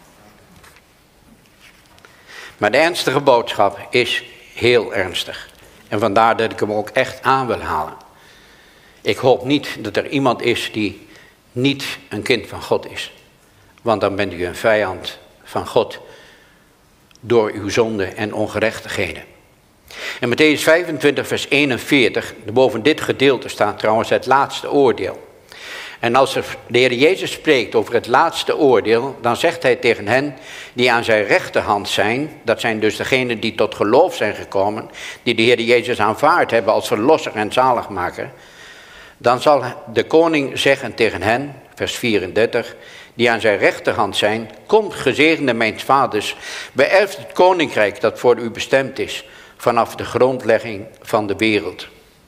Maar de ernstige boodschap is heel ernstig. En vandaar dat ik hem ook echt aan wil halen. Ik hoop niet dat er iemand is die niet een kind van God is. Want dan bent u een vijand van God door uw zonde en ongerechtigheden. In Matthäus vijfentwintig vers eenenveertig, boven dit gedeelte staat trouwens het laatste oordeel. En als de Heer Jezus spreekt over het laatste oordeel, dan zegt hij tegen hen die aan zijn rechterhand zijn, dat zijn dus degenen die tot geloof zijn gekomen, die de Heer Jezus aanvaard hebben als verlosser en zaligmaker, Dan zal de koning zeggen tegen hen, vers vierendertig, die aan zijn rechterhand zijn, komt gezegende mijns vaders, beërft het koninkrijk dat voor u bestemd is, vanaf de grondlegging van de wereld.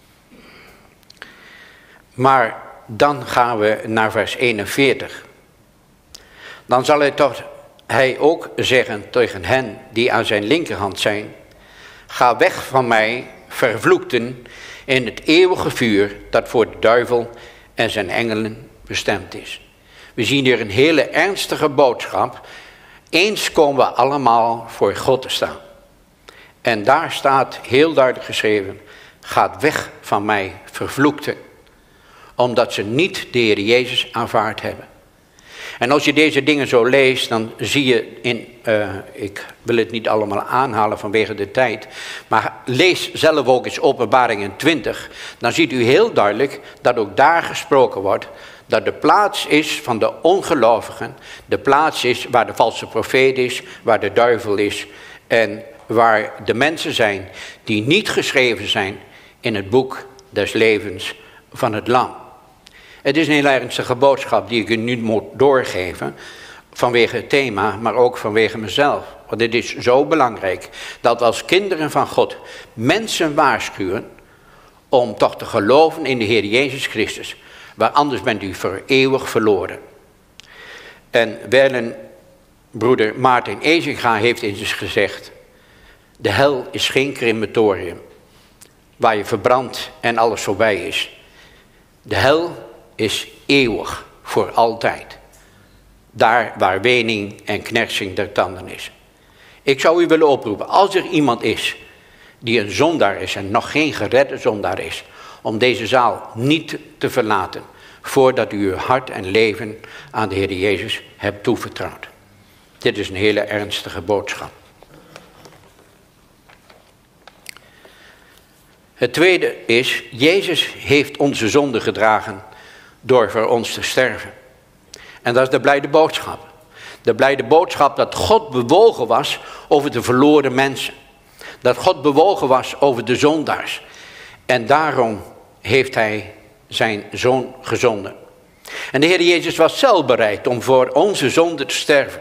Maar dan gaan we naar vers eenenveertig. Dan zal hij, toch, hij ook zeggen tegen hen die aan zijn linkerhand zijn, ga weg van mij, vervloekten, in het eeuwige vuur dat voor de duivel en zijn engelen bestemd is. We zien hier een hele ernstige boodschap. Eens komen we allemaal voor God te staan. En daar staat heel duidelijk geschreven, gaat weg van mij, vervloekten. Omdat ze niet de Heer Jezus aanvaard hebben. En als je deze dingen zo leest, dan zie je in, uh, ik wil het niet allemaal aanhalen vanwege de tijd, maar lees zelf ook eens Openbaringen twintig, dan ziet u heel duidelijk dat ook daar gesproken wordt, dat de plaats is van de ongelovigen, de plaats is waar de valse profeet is, waar de duivel is en waar de mensen zijn die niet geschreven zijn in het boek des levens van het Lam. Het is een heel ernstige boodschap die ik u nu moet doorgeven, vanwege het thema, maar ook vanwege mezelf. Want het is zo belangrijk dat we als kinderen van God mensen waarschuwen om toch te geloven in de Heer Jezus Christus. Maar anders bent u voor eeuwig verloren. En wijlen broeder Maarten Ezinga heeft eens gezegd, de hel is geen crematorium waar je verbrandt en alles voorbij is. De hel is eeuwig, voor altijd. Daar waar wening en knersing der tanden is. Ik zou u willen oproepen, als er iemand is die een zondaar is en nog geen geredde zondaar is, om deze zaal niet te verlaten, voordat u uw hart en leven aan de Heer Jezus hebt toevertrouwd. Dit is een hele ernstige boodschap. Het tweede is, Jezus heeft onze zonde gedragen door voor ons te sterven. En dat is de blijde boodschap. De blijde boodschap dat God bewogen was over de verloren mensen. Dat God bewogen was over de zondaars. En daarom heeft hij zijn zoon gezonden. En de Heer Jezus was zelf bereid om voor onze zonde te sterven.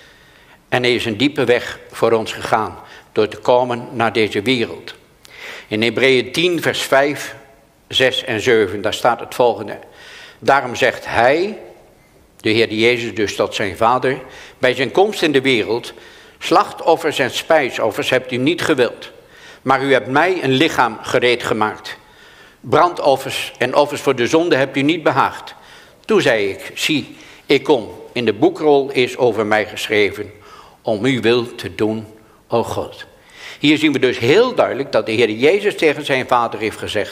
En hij is een diepe weg voor ons gegaan door te komen naar deze wereld. In Hebreeën tien vers vijf, zes en zeven, daar staat het volgende. Daarom zegt hij, de Heer Jezus dus tot zijn vader, bij zijn komst in de wereld, slachtoffers en spijsoffers hebt u niet gewild, maar u hebt mij een lichaam gereed gemaakt. Brandoffers en offers voor de zonde hebt u niet behaagd. Toen zei ik, zie, ik kom, in de boekrol is over mij geschreven, om uw wil te doen, o God. Hier zien we dus heel duidelijk dat de Heer Jezus tegen zijn vader heeft gezegd,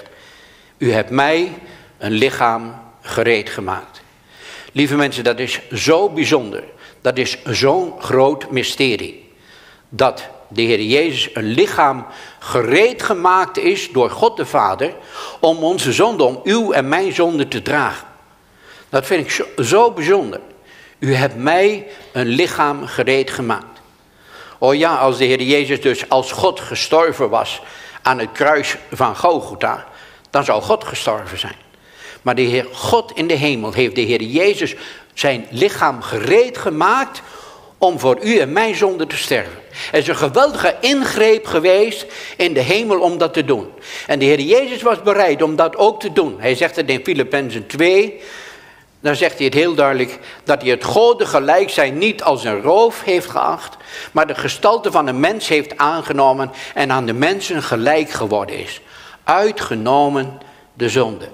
u hebt mij een lichaam gereed gemaakt. Lieve mensen, dat is zo bijzonder. Dat is zo'n groot mysterie. Dat de Heer Jezus een lichaam gereed gemaakt is door God de Vader om onze zonde, om uw en mijn zonde te dragen. Dat vind ik zo, zo bijzonder. U hebt mij een lichaam gereed gemaakt. Oh ja, als de Heer Jezus dus als God gestorven was aan het kruis van Golgotha, dan zou God gestorven zijn. Maar de Heer God in de hemel heeft de Heer Jezus zijn lichaam gereed gemaakt om voor u en mijn zonde te sterven. Er is een geweldige ingreep geweest in de hemel om dat te doen. En de Heer Jezus was bereid om dat ook te doen. Hij zegt het in Filippenzen twee, dan zegt hij het heel duidelijk, dat hij het Gode gelijk zijn niet als een roof heeft geacht, maar de gestalte van een mens heeft aangenomen en aan de mensen gelijk geworden is. Uitgenomen de zonde.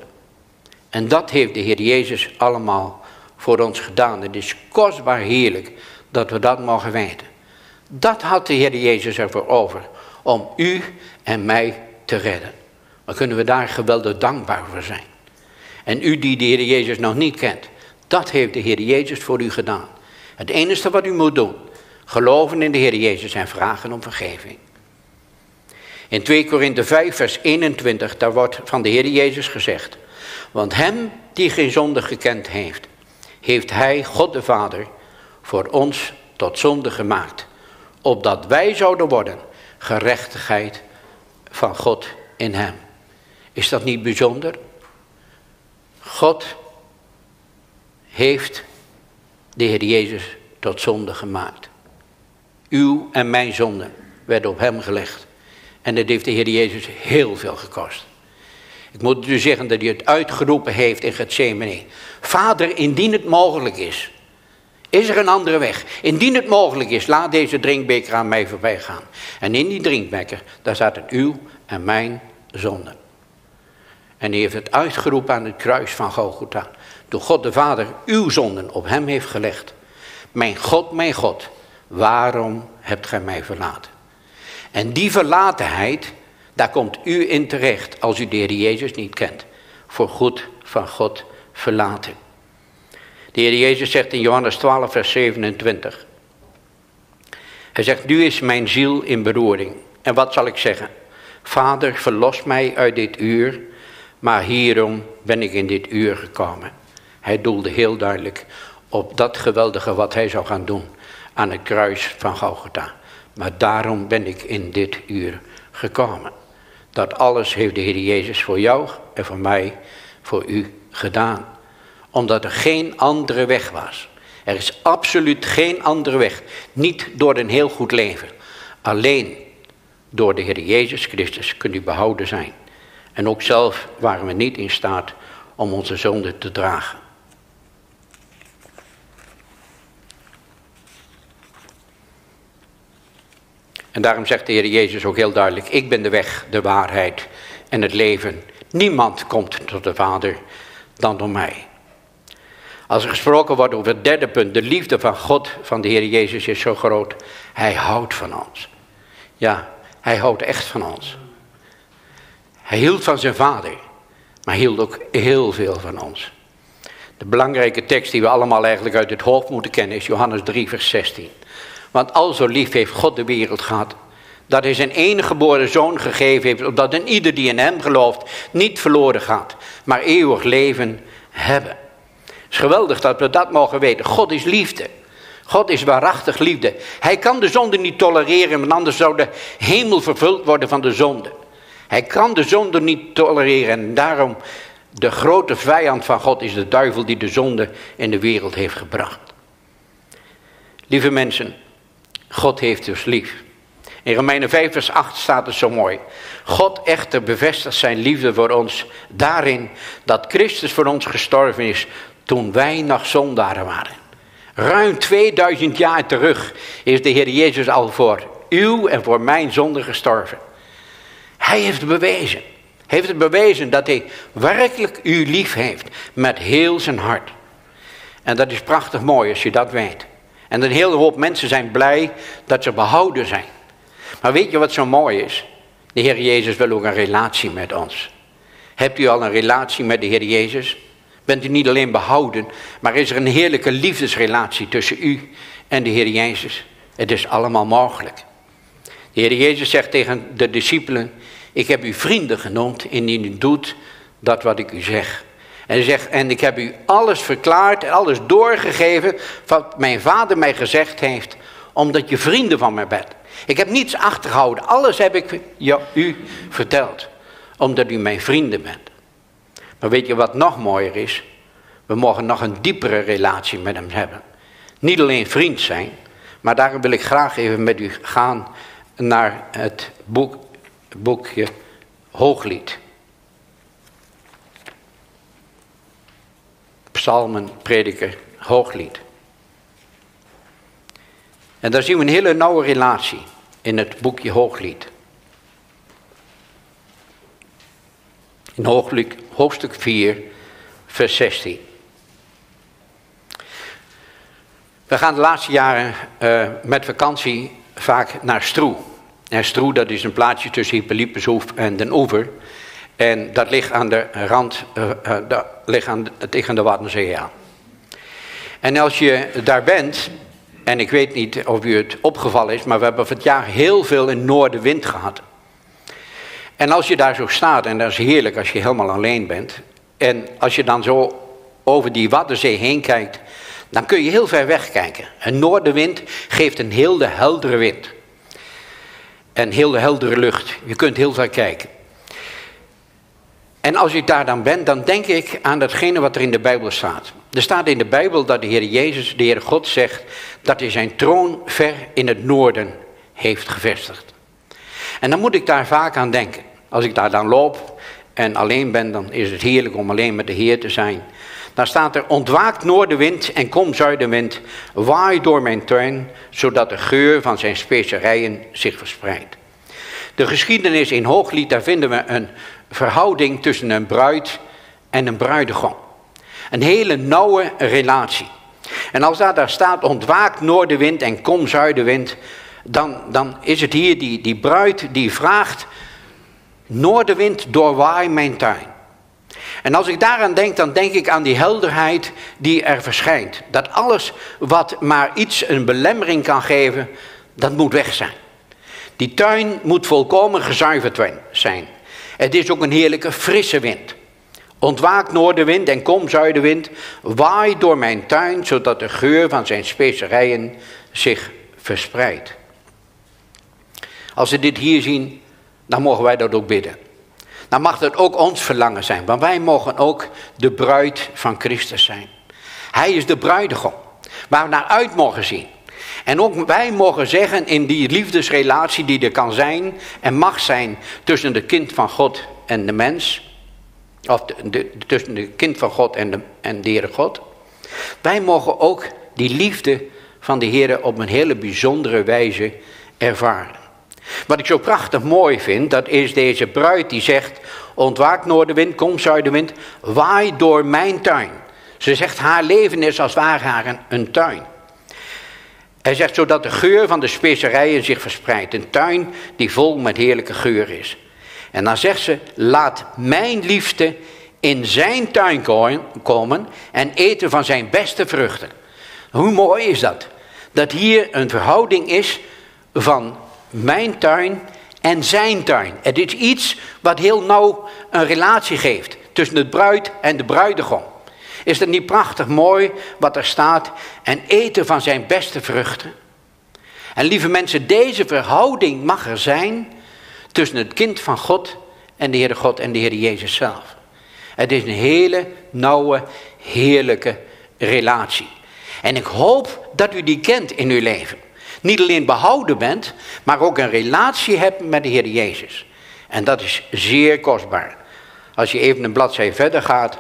En dat heeft de Heer Jezus allemaal voor ons gedaan. Het is kostbaar heerlijk dat we dat mogen weten. Dat had de Heer Jezus ervoor over, om u en mij te redden. Maar kunnen we daar geweldig dankbaar voor zijn. En u die de Heer Jezus nog niet kent, dat heeft de Heer Jezus voor u gedaan. Het enige wat u moet doen, geloven in de Heer Jezus en vragen om vergeving. In twee Korinthe vijf vers eenentwintig, daar wordt van de Heer Jezus gezegd, want hem die geen zonde gekend heeft, heeft hij, God de Vader, voor ons tot zonde gemaakt, opdat wij zouden worden gerechtigheid van God in hem. Is dat niet bijzonder? God heeft de Heer Jezus tot zonde gemaakt. Uw en mijn zonde werden op hem gelegd. En dat heeft de Heer Jezus heel veel gekost. Ik moet u zeggen dat hij het uitgeroepen heeft in Gethsemane. Vader, indien het mogelijk is. Is er een andere weg? Indien het mogelijk is, laat deze drinkbeker aan mij voorbij gaan. En in die drinkbeker, daar zaten uw en mijn zonden. En hij heeft het uitgeroepen aan het kruis van Golgotha. Toen God de Vader uw zonden op hem heeft gelegd. Mijn God, mijn God, waarom hebt gij mij verlaten? En die verlatenheid, daar komt u in terecht als u de Heer Jezus niet kent. Voor goed van God verlaten. De Heer Jezus zegt in Johannes twaalf vers zevenentwintig. Hij zegt, nu is mijn ziel in beroering. En wat zal ik zeggen? Vader, verlos mij uit dit uur, maar hierom ben ik in dit uur gekomen. Hij doelde heel duidelijk op dat geweldige wat hij zou gaan doen aan het kruis van Golgotha. Maar daarom ben ik in dit uur gekomen. Dat alles heeft de Heer Jezus voor jou en voor mij, voor u gedaan. Omdat er geen andere weg was. Er is absoluut geen andere weg. Niet door een heel goed leven. Alleen door de Heer Jezus Christus kunt u behouden zijn. En ook zelf waren we niet in staat om onze zonde te dragen. En daarom zegt de Heer Jezus ook heel duidelijk, ik ben de weg, de waarheid en het leven. Niemand komt tot de Vader dan door mij. Als er gesproken wordt over het derde punt, de liefde van God, van de Heer Jezus is zo groot. Hij houdt van ons. Ja, hij houdt echt van ons. Hij hield van zijn Vader, maar hield ook heel veel van ons. De belangrijke tekst die we allemaal eigenlijk uit het hoofd moeten kennen is Johannes drie vers zestien. Want al zo lief heeft God de wereld gehad, dat hij zijn enige geboren zoon gegeven heeft, opdat een ieder die in hem gelooft niet verloren gaat, maar eeuwig leven hebben. Het is geweldig dat we dat mogen weten. God is liefde. God is waarachtig liefde. Hij kan de zonde niet tolereren, want anders zou de hemel vervuld worden van de zonde. Hij kan de zonde niet tolereren en daarom de grote vijand van God is de duivel die de zonde in de wereld heeft gebracht. Lieve mensen, God heeft dus lief. In Romeinen vijf vers acht staat het zo mooi. God echter bevestigt zijn liefde voor ons daarin dat Christus voor ons gestorven is toen wij nog zondaren waren. Ruim tweeduizend jaar terug is de Heer Jezus al voor uw en voor mijn zonde gestorven. Hij heeft het bewezen. Hij heeft het bewezen dat hij werkelijk u lief heeft met heel zijn hart. En dat is prachtig mooi als je dat weet. En een hele hoop mensen zijn blij dat ze behouden zijn. Maar weet je wat zo mooi is? De Heer Jezus wil ook een relatie met ons. Hebt u al een relatie met de Heer Jezus? Bent u niet alleen behouden, maar is er een heerlijke liefdesrelatie tussen u en de Heer Jezus? Het is allemaal mogelijk. De Heer Jezus zegt tegen de discipelen, ik heb u vrienden genoemd indien u doet dat wat ik u zeg. En hij zegt, en ik heb u alles verklaard en alles doorgegeven wat mijn Vader mij gezegd heeft, omdat je vrienden van mij bent. Ik heb niets achtergehouden, alles heb ik jou, u verteld, omdat u mijn vrienden bent. Maar weet je wat nog mooier is? We mogen nog een diepere relatie met hem hebben. Niet alleen vriend zijn, maar daarom wil ik graag even met u gaan naar het boek, boekje Hooglied. Psalmen, prediker, Hooglied. En daar zien we een hele nauwe relatie in het boekje Hooglied. In Hooglied, hoofdstuk vier, vers zestien. We gaan de laatste jaren uh, met vakantie vaak naar Stroe. En Stroe, dat is een plaatsje tussen Hippeliepeshoef en Den Oever. En dat ligt aan de rand, uh, uh, dat ligt aan de, tegen de Waddenzee aan. En als je daar bent, en ik weet niet of u het opgevallen is, maar we hebben van het jaar heel veel in noordenwind gehad. En als je daar zo staat, en dat is heerlijk als je helemaal alleen bent, en als je dan zo over die Waddenzee heen kijkt, dan kun je heel ver weg kijken. Een noordenwind geeft een heel de heldere wind. En heel de heldere lucht. Je kunt heel ver kijken. En als ik daar dan ben, dan denk ik aan datgene wat er in de Bijbel staat. Er staat in de Bijbel dat de Heer Jezus, de Heer God, zegt dat hij zijn troon ver in het noorden heeft gevestigd. En dan moet ik daar vaak aan denken. Als ik daar dan loop en alleen ben, dan is het heerlijk om alleen met de Heer te zijn. Dan staat er, ontwaakt noordenwind en kom zuidenwind, waai door mijn tuin, zodat de geur van zijn specerijen zich verspreidt. De geschiedenis in Hooglied, daar vinden we een verhouding tussen een bruid en een bruidegom. Een hele nauwe relatie. En als daar, daar staat, ontwaakt noordenwind en kom zuidenwind, dan, dan is het hier die, die bruid die vraagt, noordenwind doorwaai mijn tuin. En als ik daaraan denk, dan denk ik aan die helderheid die er verschijnt. Dat alles wat maar iets een belemmering kan geven, dat moet weg zijn. Die tuin moet volkomen gezuiverd zijn. Het is ook een heerlijke frisse wind. Ontwaak noordenwind en kom zuidenwind, waai door mijn tuin, zodat de geur van zijn specerijen zich verspreidt. Als we dit hier zien, dan mogen wij dat ook bidden. Dan mag dat ook ons verlangen zijn, want wij mogen ook de bruid van Christus zijn. Hij is de bruidegom, waar we naar uit mogen zien. En ook wij mogen zeggen in die liefdesrelatie die er kan zijn en mag zijn tussen de kind van God en de mens. Of de, de, tussen de kind van God en de, en de Heere God. Wij mogen ook die liefde van de Heere op een hele bijzondere wijze ervaren. Wat ik zo prachtig mooi vind, dat is deze bruid die zegt, ontwaak noordenwind, kom zuidenwind, waai door mijn tuin. Ze zegt, haar leven is als het ware haar een, een tuin. Hij zegt, zodat de geur van de specerijen zich verspreidt. Een tuin die vol met heerlijke geur is. En dan zegt ze, laat mijn liefde in zijn tuin komen en eten van zijn beste vruchten. Hoe mooi is dat? Dat hier een verhouding is van mijn tuin en zijn tuin. Het is iets wat heel nauw een relatie geeft tussen het bruid en de bruidegom. Is dat niet prachtig mooi wat er staat? En eten van zijn beste vruchten. En lieve mensen, deze verhouding mag er zijn tussen het kind van God en de Heere God en de Heer Jezus zelf. Het is een hele nauwe, heerlijke relatie. En ik hoop dat u die kent in uw leven. Niet alleen behouden bent, maar ook een relatie hebt met de Heer Jezus. En dat is zeer kostbaar. Als je even een bladzij verder gaat,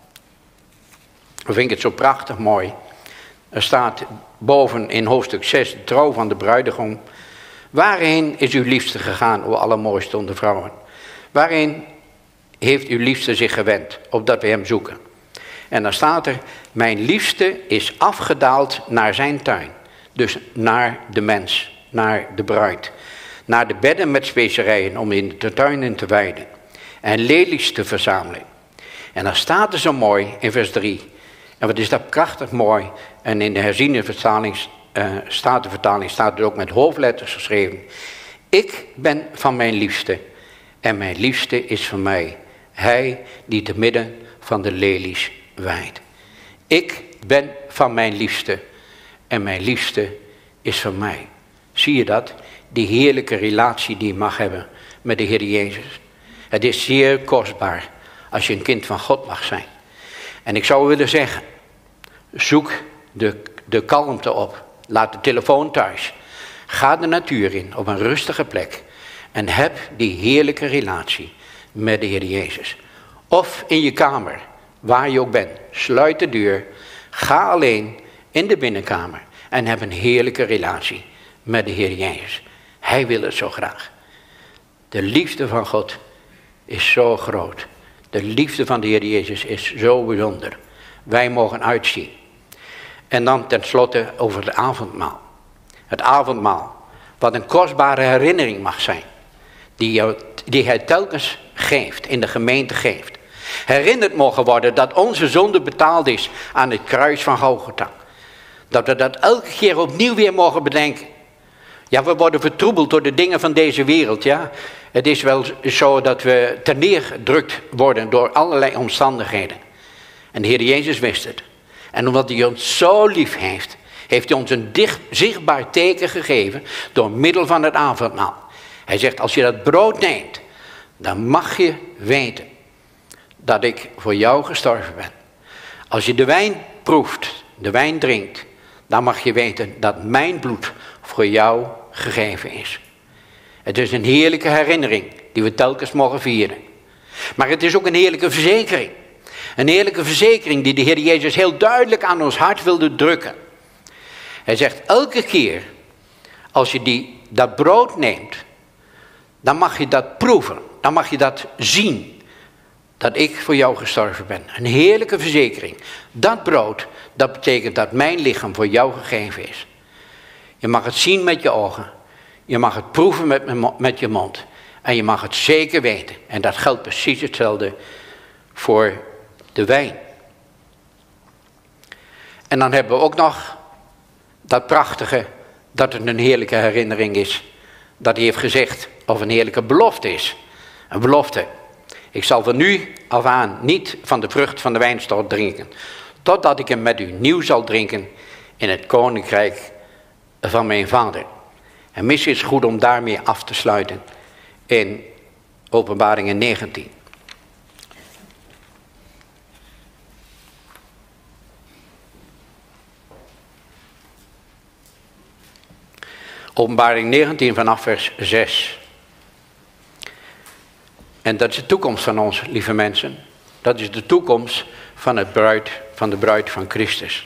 dan vind ik het zo prachtig mooi. Er staat boven in hoofdstuk zes, de trouw van de bruidegom. Waarheen is uw liefste gegaan, o allermooiste onder vrouwen? Waarin heeft uw liefste zich gewend, opdat we hem zoeken? En dan staat er, mijn liefste is afgedaald naar zijn tuin. Dus naar de mens, naar de bruid. Naar de bedden met specerijen om in de tuin in te weiden. En lelies te verzamelen. En dan staat er zo mooi in vers drie. En wat is dat prachtig mooi. En in de herziene vertaling, uh, statenvertaling staat er ook met hoofdletters geschreven. Ik ben van mijn liefste. En mijn liefste is van mij. Hij die te midden van de lelies wijdt. Ik ben van mijn liefste. En mijn liefste is van mij. Zie je dat? Die heerlijke relatie die je mag hebben met de Heer Jezus. Het is zeer kostbaar als je een kind van God mag zijn. En ik zou willen zeggen, zoek de, de kalmte op. Laat de telefoon thuis. Ga de natuur in op een rustige plek. En heb die heerlijke relatie met de Heer Jezus. Of in je kamer, waar je ook bent. Sluit de deur. Ga alleen in de binnenkamer. En heb een heerlijke relatie met de Heer Jezus. Hij wil het zo graag. De liefde van God is zo groot. De liefde van de Heer Jezus is zo bijzonder. Wij mogen uitzien. En dan tenslotte over het avondmaal. Het avondmaal. Wat een kostbare herinnering mag zijn. Die, jou, die hij telkens geeft. In de gemeente geeft. Herinnerd mogen worden dat onze zonde betaald is aan het kruis van Golgotha. Dat we dat elke keer opnieuw weer mogen bedenken. Ja, we worden vertroebeld door de dingen van deze wereld, ja. Het is wel zo dat we terneergedrukt worden door allerlei omstandigheden. En de Heer Jezus wist het. En omdat hij ons zo lief heeft, heeft hij ons een dicht, zichtbaar teken gegeven door middel van het avondmaal. Hij zegt, als je dat brood neemt, dan mag je weten dat ik voor jou gestorven ben. Als je de wijn proeft, de wijn drinkt, dan mag je weten dat mijn bloed voor jou gegeven is. Het is een heerlijke herinnering die we telkens mogen vieren. Maar het is ook een heerlijke verzekering. Een heerlijke verzekering die de Heer Jezus heel duidelijk aan ons hart wilde drukken. Hij zegt elke keer als je die, dat brood neemt, dan mag je dat proeven. Dan mag je dat zien. Dat ik voor jou gestorven ben. Een heerlijke verzekering. Dat brood, dat betekent dat mijn lichaam voor jou gegeven is. Je mag het zien met je ogen. Je mag het proeven met, met je mond. En je mag het zeker weten. En dat geldt precies hetzelfde voor de wijn. En dan hebben we ook nog dat prachtige, dat het een heerlijke herinnering is. Dat hij heeft gezegd, of een heerlijke belofte is. Een belofte. Ik zal van nu af aan niet van de vrucht van de wijnstok drinken. Totdat ik hem met u nieuw zal drinken in het koninkrijk van mijn vader. En misschien is het goed om daarmee af te sluiten in Openbaringen negentien. Openbaring negentien vanaf vers zes. En dat is de toekomst van ons, lieve mensen. Dat is de toekomst van, het bruid, van de bruid van Christus.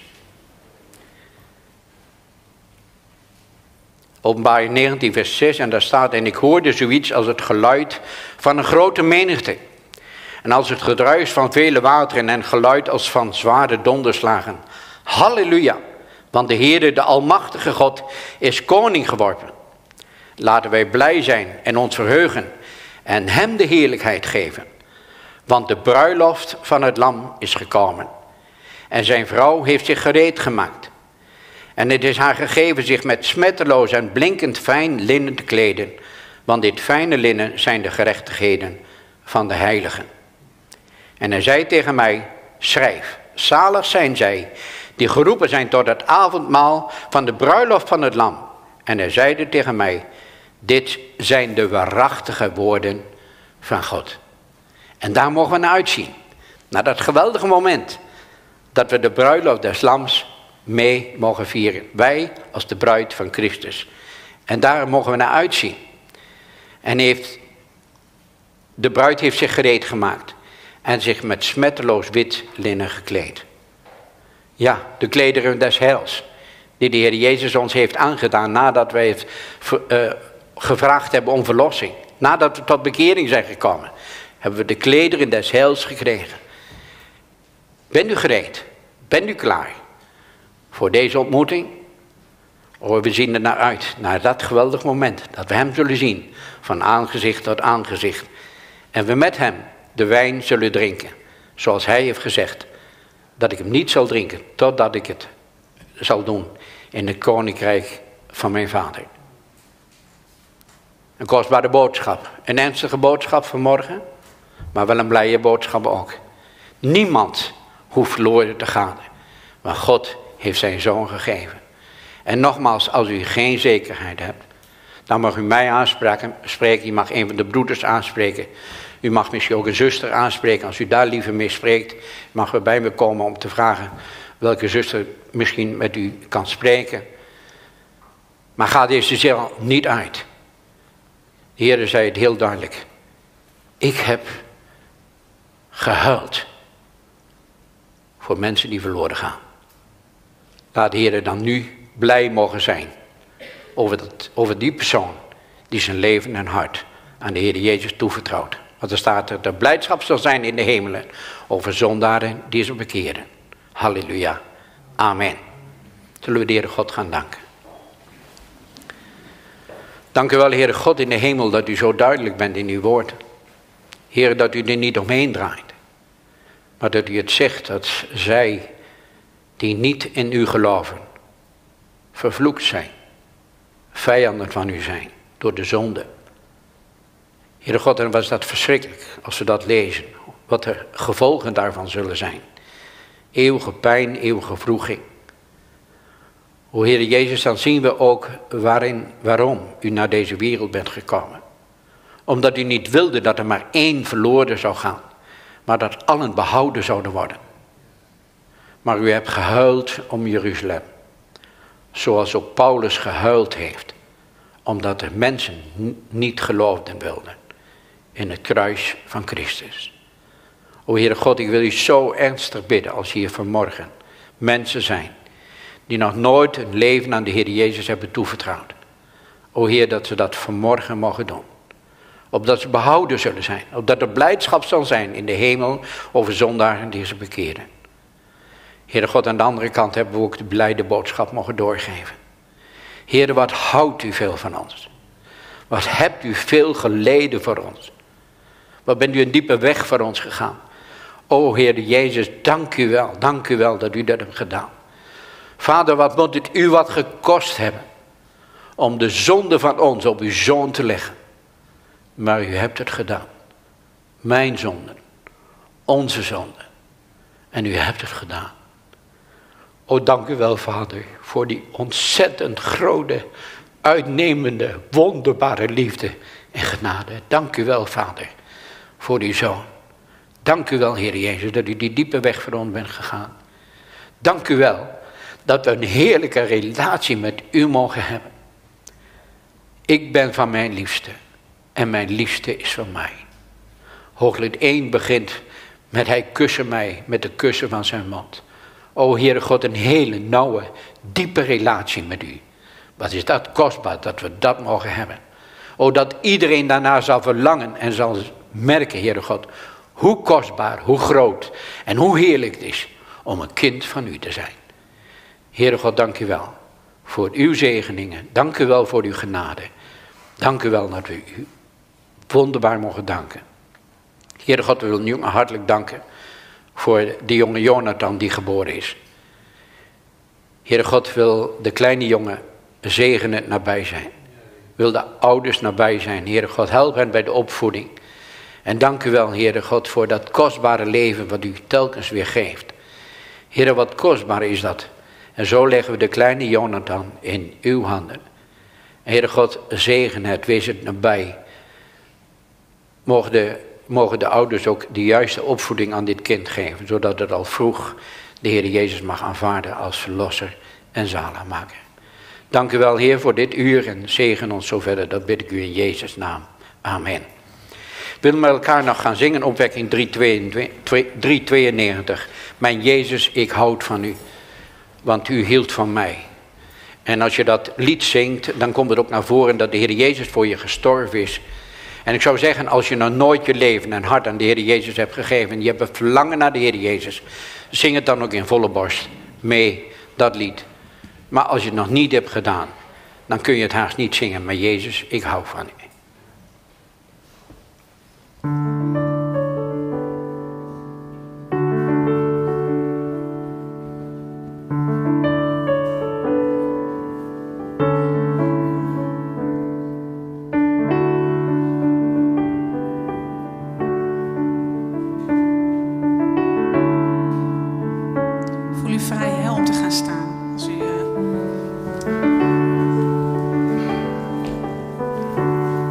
Openbaring negentien vers zes en daar staat: en ik hoorde zoiets als het geluid van een grote menigte. En als het gedruis van vele wateren en geluid als van zware donderslagen. Halleluja, want de Heere, de Almachtige God, is koning geworden. Laten wij blij zijn en ons verheugen en hem de heerlijkheid geven. Want de bruiloft van het lam is gekomen. En zijn vrouw heeft zich gereed gemaakt. En het is haar gegeven zich met smetteloos en blinkend fijn linnen te kleden. Want dit fijne linnen zijn de gerechtigheden van de heiligen. En hij zei tegen mij: schrijf, zalig zijn zij die geroepen zijn tot het avondmaal van de bruiloft van het lam. En hij zeide tegen mij: dit zijn de waarachtige woorden van God. En daar mogen we naar uitzien. Naar dat geweldige moment dat we de bruiloft des lams mee mogen vieren. Wij als de bruid van Christus. En daar mogen we naar uitzien. En heeft, de bruid heeft zich gereed gemaakt. En zich met smetteloos wit linnen gekleed. Ja, de klederen des heils. Die de Heer Jezus ons heeft aangedaan nadat wij het uh, gevraagd hebben om verlossing. Nadat we tot bekering zijn gekomen. Hebben we de klederen des heils gekregen. Bent u gereed? Bent u klaar? Voor deze ontmoeting? Oh, we zien er naar uit. Naar dat geweldig moment. Dat we hem zullen zien. Van aangezicht tot aangezicht. En we met hem de wijn zullen drinken. Zoals hij heeft gezegd. Dat ik hem niet zal drinken. Totdat ik het zal doen. In het koninkrijk van mijn vader. Een kostbare boodschap. Een ernstige boodschap vanmorgen. Maar wel een blije boodschap ook. Niemand hoeft verloren te gaan. Maar God heeft zijn zoon gegeven. En nogmaals, als u geen zekerheid hebt. Dan mag u mij aanspreken. U mag een van de broeders aanspreken. U mag misschien ook een zuster aanspreken. Als u daar liever mee spreekt. Mag u bij me komen om te vragen. Welke zuster misschien met u kan spreken. Maar ga deze ziel niet uit. De Heer zei het heel duidelijk. Ik heb gehuild. Voor mensen die verloren gaan. Laat de Heer dan nu blij mogen zijn. Over, dat, over die persoon. Die zijn leven en hart aan de Heer Jezus toevertrouwt. Want er staat dat er blijdschap zal zijn in de hemelen. Over zondaren die zich bekeren. Halleluja. Amen. Zullen we de Heere God gaan danken. Dank u wel, Heere God in de hemel, dat u zo duidelijk bent in uw woord. Heere, dat u er niet omheen draait. Maar dat u het zegt dat zij die niet in u geloven, vervloekt zijn. Vijanden van u zijn, door de zonde. Heere God, en was dat verschrikkelijk als we dat lezen. Wat de gevolgen daarvan zullen zijn. Eeuwige pijn, eeuwige wroeging. O Heere Jezus, dan zien we ook waarin, waarom u naar deze wereld bent gekomen. Omdat u niet wilde dat er maar één verloren zou gaan. maar dat allen behouden zouden worden. Maar u hebt gehuild om Jeruzalem, zoals ook Paulus gehuild heeft, omdat de mensen niet geloofden wilden in het kruis van Christus. O Heere God, ik wil u zo ernstig bidden als hier vanmorgen mensen zijn die nog nooit hun leven aan de Heer Jezus hebben toevertrouwd. O Heer, dat ze dat vanmorgen mogen doen. Opdat ze behouden zullen zijn. Opdat er blijdschap zal zijn in de hemel over zondaren die ze bekeren. Heere God, aan de andere kant hebben we ook de blijde boodschap mogen doorgeven. Heere, wat houdt u veel van ons? Wat hebt u veel geleden voor ons? Wat bent u een diepe weg voor ons gegaan? O Heere Jezus, dank u wel, dank u wel dat u dat hebt gedaan. Vader, wat moet het u wat gekost hebben om de zonde van ons op uw zoon te leggen. Maar u hebt het gedaan. Mijn zonde, onze zonde. En u hebt het gedaan. O, dank u wel, Vader, voor die ontzettend grote, uitnemende, wonderbare liefde en genade. Dank u wel, Vader, voor uw zoon. Dank u wel, Heer Jezus, dat u die diepe weg voor ons bent gegaan. Dank u wel dat we een heerlijke relatie met u mogen hebben. Ik ben van mijn liefste en mijn liefste is van mij. Hooglied één begint met hij kussen mij met de kussen van zijn mond. O Heere God, een hele nauwe, diepe relatie met u. Wat is dat kostbaar dat we dat mogen hebben. O, dat iedereen daarna zal verlangen en zal merken, Heere God, hoe kostbaar, hoe groot en hoe heerlijk het is om een kind van u te zijn. Heere God, dank u wel voor uw zegeningen. Dank u wel voor uw genade. Dank u wel dat we u wonderbaar mogen danken. Heere God, we willen u hartelijk danken voor de jonge Jonathan die geboren is. Heere God, wil de kleine jongen zegenen nabij zijn. Wil de ouders nabij zijn. Heere God, help hen bij de opvoeding. En dank u wel, Heere God, voor dat kostbare leven wat u telkens weer geeft. Heere, wat kostbaar is dat. En zo leggen we de kleine Jonathan in uw handen. Heere God, zegen het, wees het nabij. Mogen de, mogen de ouders ook de juiste opvoeding aan dit kind geven, zodat het al vroeg de Heer Jezus mag aanvaarden als verlosser en zaligmaker. Dank u wel, Heer, voor dit uur en zegen ons zo verder. Dat bid ik u in Jezus' naam. Amen. We willen met elkaar nog gaan zingen, opwekking drie tweeënnegentig. Mijn Jezus, ik houd van u, want u hield van mij. En als je dat lied zingt, dan komt het ook naar voren dat de Heer Jezus voor je gestorven is. En ik zou zeggen, als je nog nooit je leven en hart aan de Heer Jezus hebt gegeven, en je hebt een verlangen naar de Heer Jezus, zing het dan ook in volle borst mee, dat lied. Maar als je het nog niet hebt gedaan, dan kun je het haast niet zingen. Maar Jezus, ik hou van u. Voel u vrij hè, om te gaan staan. Als u, uh...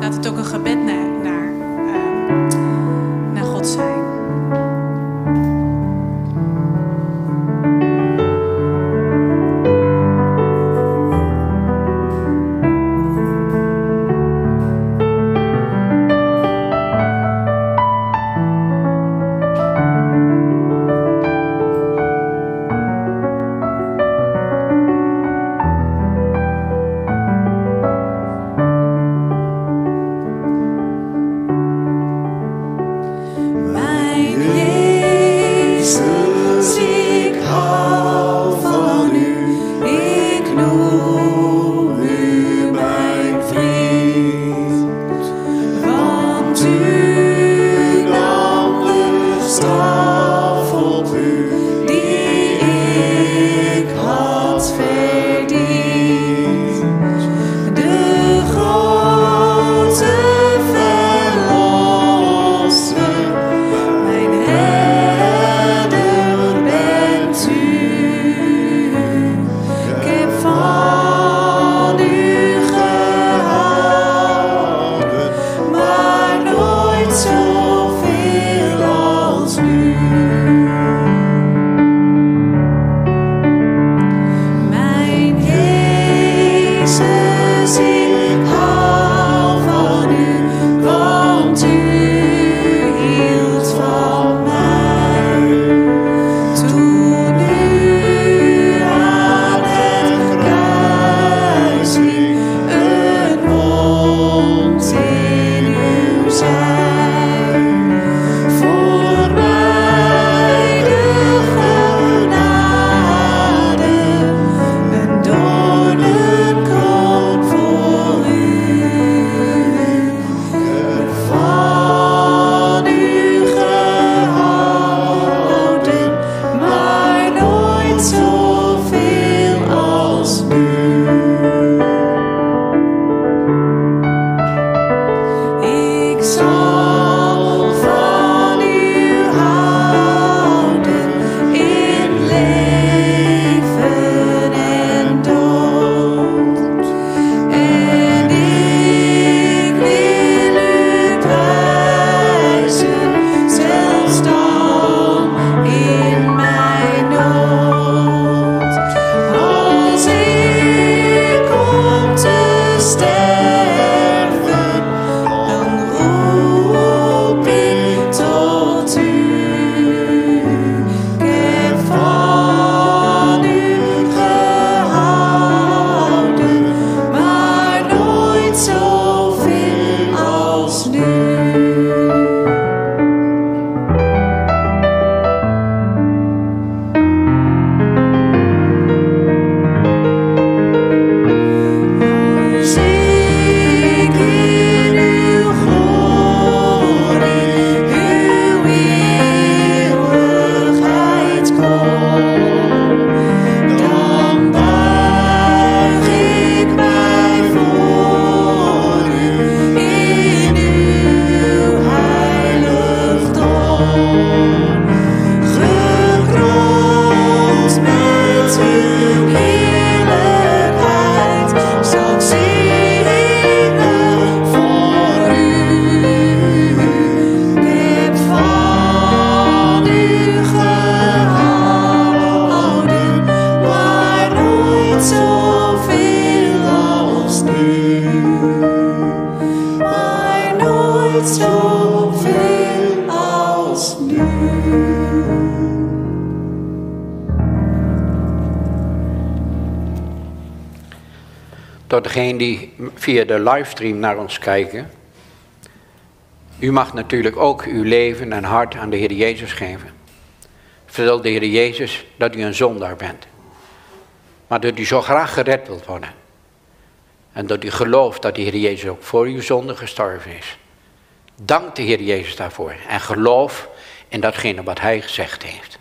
tot degenen die via de livestream naar ons kijken. U mag natuurlijk ook uw leven en hart aan de Heer Jezus geven. Vertel de Heer Jezus dat u een zondaar bent. Maar dat u zo graag gered wilt worden. En dat u gelooft dat de Heer Jezus ook voor uw zonde gestorven is. Dank de Heer Jezus daarvoor. En geloof in datgene wat Hij gezegd heeft.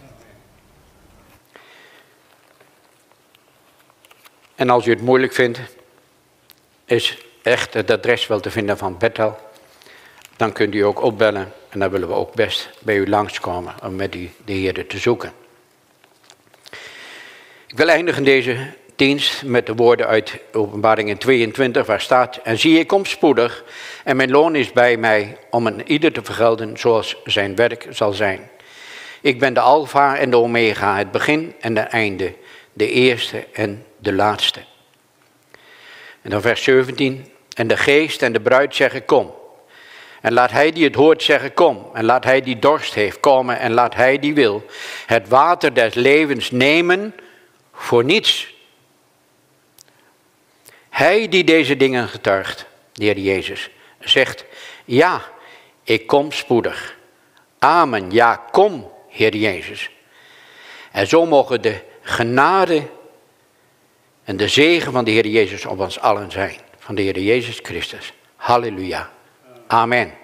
En als u het moeilijk vindt, is echt het adres wel te vinden van Bethel. Dan kunt u ook opbellen. En dan willen we ook best bij u langskomen om met u de Heer te zoeken. Ik wil eindigen deze dienst met de woorden uit Openbaringen tweeëntwintig, waar staat: en zie, ik kom spoedig, en mijn loon is bij mij om een ieder te vergelden zoals zijn werk zal zijn. Ik ben de Alfa en de Omega, het begin en het einde, de eerste en de laatste. En dan vers zeventien. En de geest en de bruid zeggen: kom. En laat hij die het hoort zeggen: kom. En laat hij die dorst heeft komen. En laat hij die wil het water des levens nemen voor niets. Hij die deze dingen getuigt, de Heer Jezus, zegt: ja, ik kom spoedig. Amen, ja, kom, Heer Jezus. En zo mogen de genade en de zegen van de Heer Jezus op ons allen zijn. Van de Heer Jezus Christus. Halleluja. Amen.